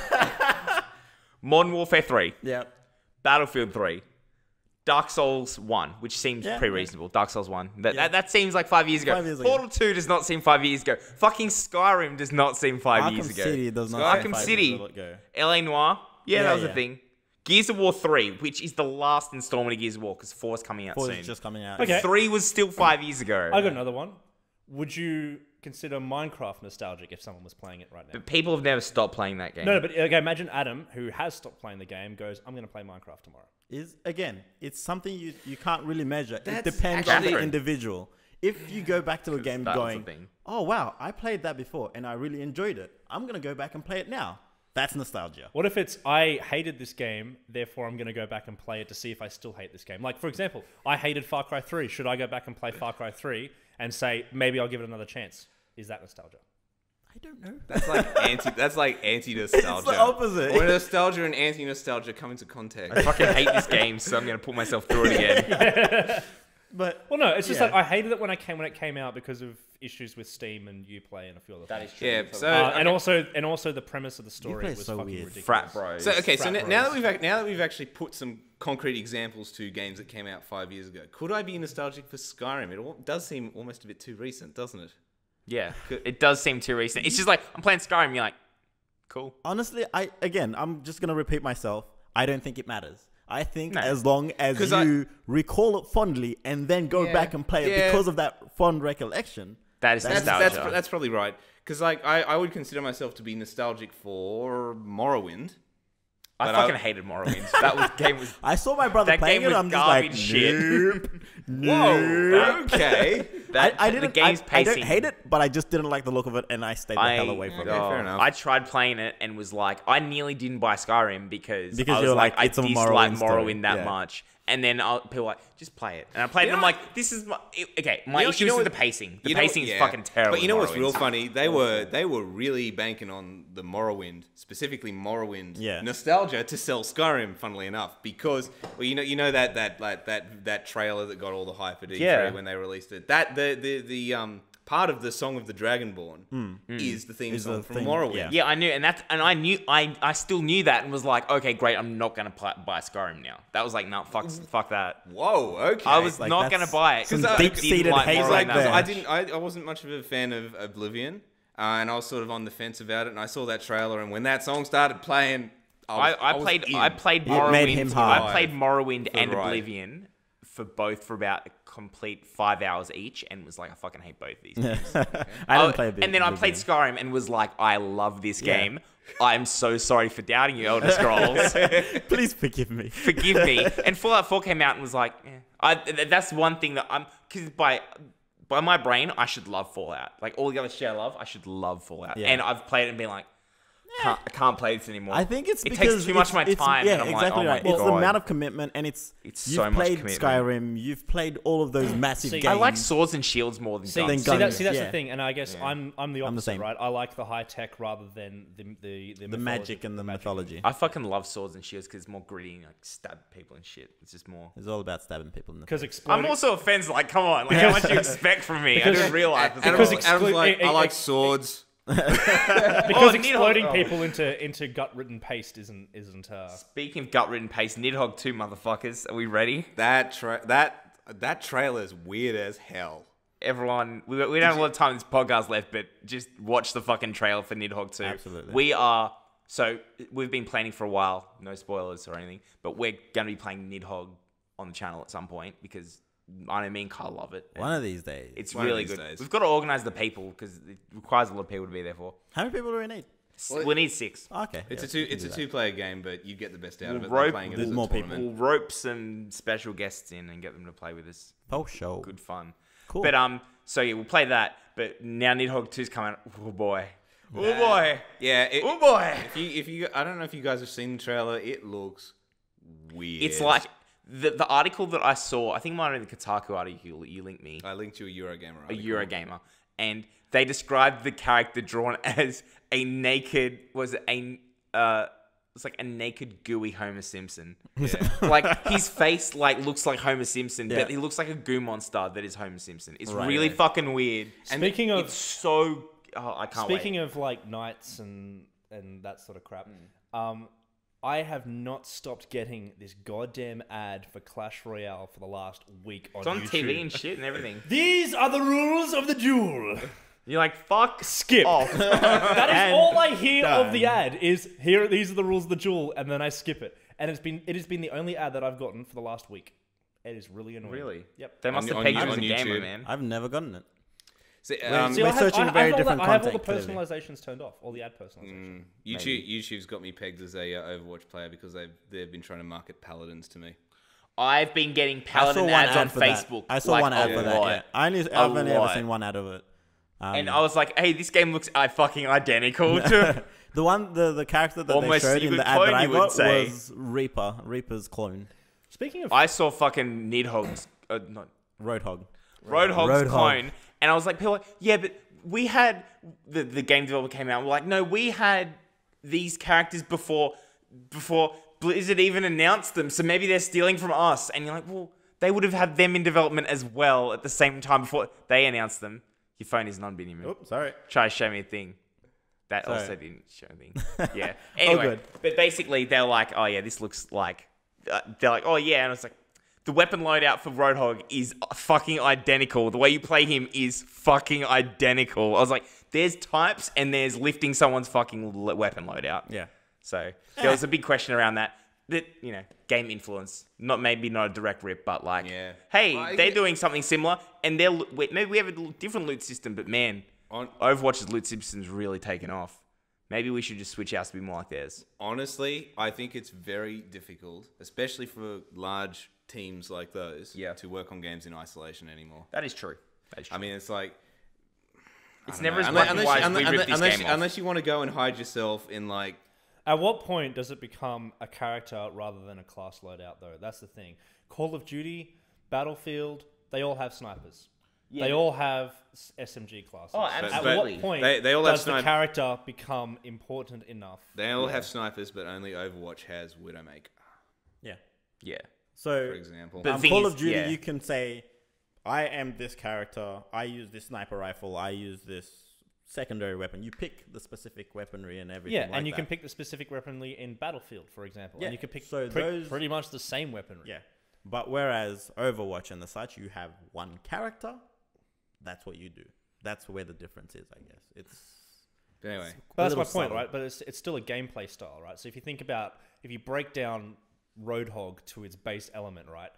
Modern Warfare 3. Yeah. Battlefield 3. Dark Souls 1, which seems Yeah, pretty yeah. reasonable. Dark Souls 1. That, Yeah. that seems like 5 years ago. 5 years ago. Portal 2 does not seem 5 years ago. Fucking Skyrim does not seem 5 years Arkham ago. City does not. Arkham say 5 City. years ago. LA Noire. Yeah, that Yeah, was a yeah. thing. Gears of War 3, which is the last installment of Gears of War, because 4 is coming out 4 soon. is just coming out. Okay. 3 was still 5 years ago. I got another one. Would you consider Minecraft nostalgic if someone was playing it right now? But people have never stopped playing that game. No, but okay, imagine Adam, who has stopped playing the game, goes, I'm going to play Minecraft tomorrow. It's something you can't really measure. It That's depends on actually- the individual. If you go back to a game that was the going, thing. oh wow, I played that before and I really enjoyed it. I'm gonna go back and play it now. That's nostalgia. What if it's, I hated this game, therefore I'm going to go back and play it to see if I still hate this game? Like, for example, I hated Far Cry 3. Should I go back and play Far Cry 3 and say, maybe I'll give it another chance? Is that nostalgia? I don't know. That's like anti-nostalgia. It's the opposite. When nostalgia and anti-nostalgia come into context. I fucking hate this game, so I'm going to put myself through it again. But Well, no, it's just Yeah. that I hated it when it came out because of issues with Steam and Uplay and a few other things. true. Yeah, so And also the premise of the story Uplay was is so fucking weird. ridiculous. Frat bros. So okay, so Frat now bros. that we've actually put some concrete examples to games that came out 5 years ago, could I be nostalgic for Skyrim? Does seem almost a bit too recent, doesn't it? Yeah, it does seem too recent. It's just like, I'm playing Skyrim, you're like, cool. honestly, I'm just gonna repeat myself. I don't think it matters. I think No. as long as 'Cause you recall it fondly and then go Yeah, back and play it yeah. because of that fond recollection. That is nostalgia. That's probably right. Because like I would consider myself to be nostalgic for Morrowind. I but fucking hated Morrowind. That game was... I saw my brother That playing game it. was I'm just like, garbage shit. nope, Whoa. Okay. The game's I pacing. don't hate it, but I just didn't like the look of it, and I stayed the hell away from Okay, it. fair enough. I tried playing it and was like, I nearly didn't buy Skyrim because I was you're like, like, it's a I dislike Morrowind story. Morrowind that Yeah. much. And then people were like, just play it. And I played it and I'm like, this is my... Okay, my You know- issue you know is what- the pacing. The You know- pacing is yeah. fucking terrible. But you know what's in real Morrowind. funny? They were really banking on the Morrowind, specifically Morrowind Yeah. nostalgia to sell Skyrim. Funnily enough, because well, you know that trailer that got all the hype at E3 Yeah. when they released it. That the part of the Song of the Dragonborn is the theme Is song the from thing, Morrowind. yeah. Yeah, I knew, I still knew that and was like, okay, great, I'm not gonna buy Skyrim now. That was like, no, fuck that. Whoa. Okay. I was Like, not that's gonna buy it some because deep-seated hate Morrowind right that there. much. I wasn't much of a fan of Oblivion, and I was sort of on the fence about it. And I saw that trailer, and when that song started playing, I played It made Morrowind. him hard. I played Morrowind and the ride. Oblivion for both for about a complete 5 hours each, and was like, I fucking hate both of these games. I didn't play a bit. And then I played Skyrim and was like, I love this game. I'm so sorry for doubting you, Elder Scrolls. Please forgive me. Forgive me. And Fallout 4 came out and was like, that's one thing that because by my brain, I should love Fallout. Like all the other shit I love, I should love Fallout. Yeah. And I've played it and been like, I can't play this anymore. I think it's it because takes too much of my time. Yeah, and I'm exactly like, right. oh my It's God. the amount of commitment, and it's It's you've so much played commitment. Skyrim, you've played all of those massive See, games. I like Swords and Shields more than See, guns. guns. that's Yeah. the thing, and I guess I'm the opposite, same. right? I like the high tech rather than the magic and the mythology. I fucking love Swords and Shields because it's more gritty and like stab people and shit. It's just more. It's all about stabbing people in the because face. exploding. I'm also offensive. Like, come on, like, how much do you expect from me? I didn't realize. Adam's Because like, I like swords. because exploding Nidhogg- people into gut-ridden paste isn't Speaking of gut-ridden paste, Nidhogg 2, motherfuckers. Are we ready? That trailer is weird as hell. Everyone, we don't have a lot of time in this podcast left, but just watch the fucking trailer for Nidhogg 2. Absolutely. We've been planning for a while, no spoilers or anything, but we're going to be playing Nidhogg on the channel at some point because I know me and Carl love it. One of these days. It's One of really these good. days. We've got to organize the people because it requires a lot of people to be there for. How many people do we need? We need 6. Okay. It's yeah, a two-player game, but you get the best out of it We'll by playing it rope as a more people. tournament. We'll rope some special guests in and get them to play with us. Oh, show. Good fun. Cool. But so yeah, we'll play that. But now Nidhogg 2's coming out. Oh boy. Oh boy. Yeah. Oh boy. If you, I don't know if you guys have seen the trailer. It looks weird. It's like the article that I saw. I think it might have been the Kotaku article you linked me. I linked you a Eurogamer. A article. Eurogamer, and they described the character drawn as a naked. It's like a naked, gooey Homer Simpson. Yeah. Like his face, looks like Homer Simpson, Yeah. but he looks like a goo monster that is Homer Simpson. It's Right, really right. fucking weird. And Speaking of- it's so. Oh, I can't Speaking wait. of like knights and that sort of crap, I have not stopped getting this goddamn ad for Clash Royale for the last week on It's on YouTube. TV and shit and everything. These are the rules of the duel. You're like, fuck. Skip. Off. That is And all I hear of the done. ad is here. These are the rules of the duel, and then I skip it. And it has been the only ad that I've gotten for the last week. It is really annoying. Really? Yep. They must have on pegged you on as a gamer, YouTube. man. I've never gotten it. See, See, We're I have, searching I very have all different that, I have all the content, clearly. personalizations turned off, all the ad personalizations. YouTube's got me pegged as a Overwatch player because they've been trying to market paladins to me. I've been getting I saw Paladin one ads on ad for that. Facebook. I saw like, one ad a for that. lot. Yeah. I've only ever lot. seen one ad of it. And I was like, hey, this game looks fucking identical to. The one, the character that Almost they showed in secret the ad that clone, I you would got say. was Reaper's clone, Speaking of, I saw fucking Nidhogg's. Not Roadhog. Roadhogg's Roadhog. clone, and I was like, people were like, yeah, but we had the game developer came out. We're like, no, we had these characters before Blizzard even announced them, so maybe they're stealing from us. And you're like, well, they would have had them in development as well at the same time before they announced them. Your phone is non-binary. Oops, sorry. Try to show me a thing. That Sorry. also didn't show me. Yeah. Anyway, good. but basically they're like, oh yeah, this looks like. They're like, oh yeah, and it's like, the weapon loadout for Roadhog is fucking identical. The way you play him is fucking identical. I was like, there's types and there's lifting someone's fucking weapon loadout. Yeah. So there was a big question around that. That, you know, game influence. Maybe not a direct rip, but like, Yeah. hey, Well, they're doing something similar, and maybe we have a different loot system, but man, Overwatch's loot system's really taken off. Maybe we should just switch ours to be more like theirs. Honestly, I think it's very difficult, especially for large teams like those, to work on games in isolation anymore. That is true. I mean, it's like It's never as black and white as we rip this game off. unless you want to go and hide yourself in like. at what point does it become a character rather than a class loadout, though? That's the thing. Call of Duty, Battlefield, they all have snipers. Yeah. They all have SMG classes. Oh, At absolutely. what point They all have does the character become important enough? They all have snipers, but only Overwatch has Widowmaker, Yeah. Yeah. So, for example. But- the thing Call is, of Duty, yeah. you can say, I am this character. I use this sniper rifle. I use this secondary weapon. You pick the specific weaponry and everything. Yeah, like and you that. can pick the specific weaponry in Battlefield, for example. Yeah, And you can pick so those- pretty much the same weaponry. Yeah. But whereas Overwatch and the such, you have one character. That's what you do. That's where the difference is, I guess. But anyway, But that's my little point, subtle. right? But it's still a gameplay style, right? So if you think about, if you break down Roadhog to its base element, right?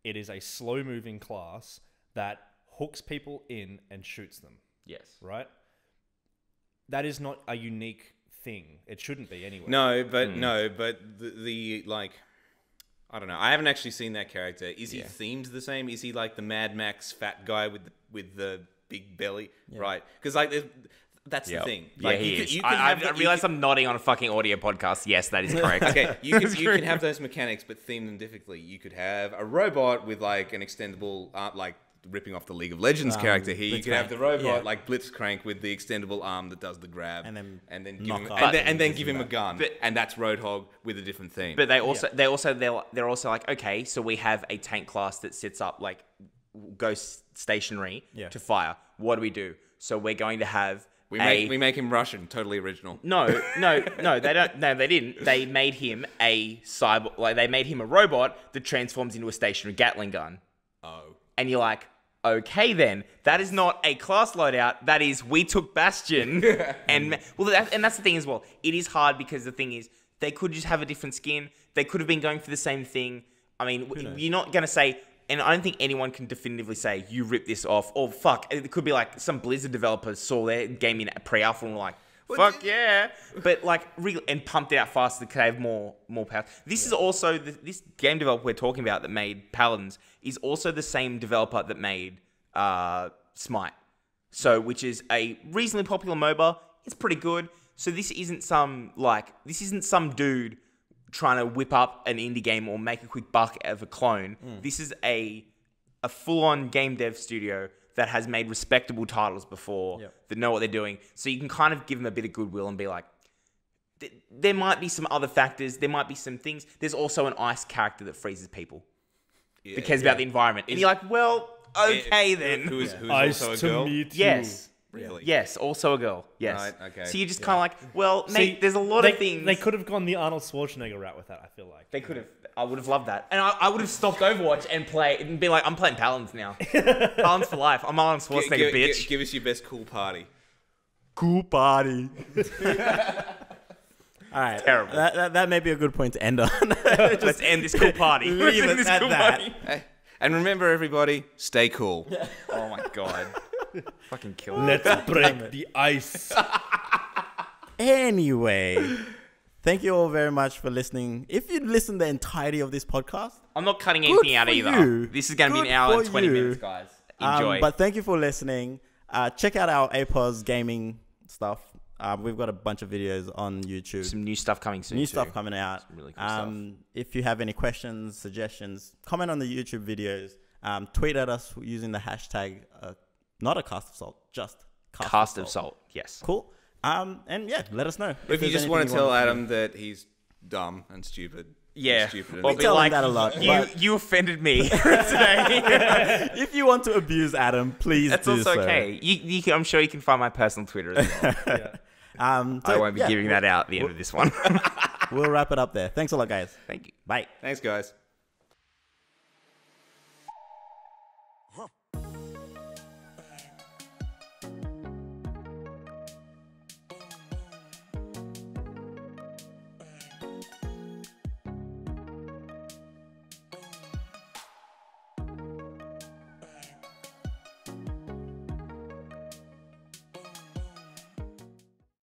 it is a slow-moving class that hooks people in and shoots them, Yes. right? That is not a unique thing. It shouldn't be anyway. No, but the like, I don't know. I haven't actually seen that character. Is he themed the same? Is he like the Mad Max fat guy with the big belly? Right? Because like that's the thing. Like, he is. I realize I'm nodding on a fucking audio podcast. Yes, that is correct. Okay, you can have those mechanics, but theme them differently. You could have a robot with like an extendable, like ripping off the League of Legends character here. You could have the robot like Blitzcrank with the extendable arm that does the grab, and then give him a gun, and that's Roadhog with a different theme. But they're also like, okay, so we have a tank class that sits up like goes stationary to fire. What do? So we're going to have. We make him Russian, totally original. No, they don't. No, they didn't. They made him a cyber. Like they made him a robot that transforms into a stationary Gatling gun. Oh, and you're like, okay, then that is not a class loadout. That is, we took Bastion, and that's the thing as well. It is hard because the thing is, they could just have a different skin. They could have been going for the same thing. I mean, you're not gonna say. And I don't think anyone can definitively say, you ripped this off, or fuck. It could be like some Blizzard developers saw their game in pre-alpha and were like, fuck yeah. But like, and pumped it out faster to have more power. This is also, this game developer we're talking about that made Paladins is also the same developer that made Smite. So, which is a reasonably popular MOBA. It's pretty good. So this isn't some dude trying to whip up an indie game or make a quick buck out of a clone. This is a full-on game dev studio that has made respectable titles before, that know what they're doing. So you can kind of give them a bit of goodwill and be like, there might be some other factors, there might be some things. There's also an ice character that freezes people. That cares about the environment. And you're like, well, okay then. Who's Ice also a girl? to meet Yes. Really? Yes, also a girl. Yes. Right, okay. So you're just kind of like, well, mate, there's a lot of things. They could have gone the Arnold Schwarzenegger route with that, I feel like. They could have. I would have loved that. And I would have stopped Overwatch and be like, I'm playing Paladins now. Paladins for life. I'm Arnold Schwarzenegger, bitch. Give us your best cool party. Cool party. All right. Terrible. That may be a good point to end on. Let's end this cool party. Leave it at that. Hey, and remember, everybody, stay cool. Oh my god. Fucking kill me. Let's break the ice. Anyway, thank you all very much for listening. If you listen the entirety of this podcast, I'm not cutting anything out either. you. This is going to be Good an hour and for 20 you. minutes, guys. Enjoy. but thank you for listening. Check out our APOS gaming stuff. We've got a bunch of videos on YouTube. Some new stuff coming soon. Stuff coming out. Some really cool stuff. If you have any questions, suggestions, comment on the YouTube videos. Tweet at us using the hashtag, not a cast of salt, just Cast of Salt. Yes. Cool. And yeah, let us know. If you just want to tell Adam that he's dumb and stupid. Yeah. Stupid We tell him that a lot. You offended me today. If you want to abuse Adam, please That's do also so. okay. I'm sure you can find my personal Twitter as well. I won't be giving that out at the end of this one. We'll wrap it up there. Thanks a lot, guys. Thank you. Bye. Thanks, guys.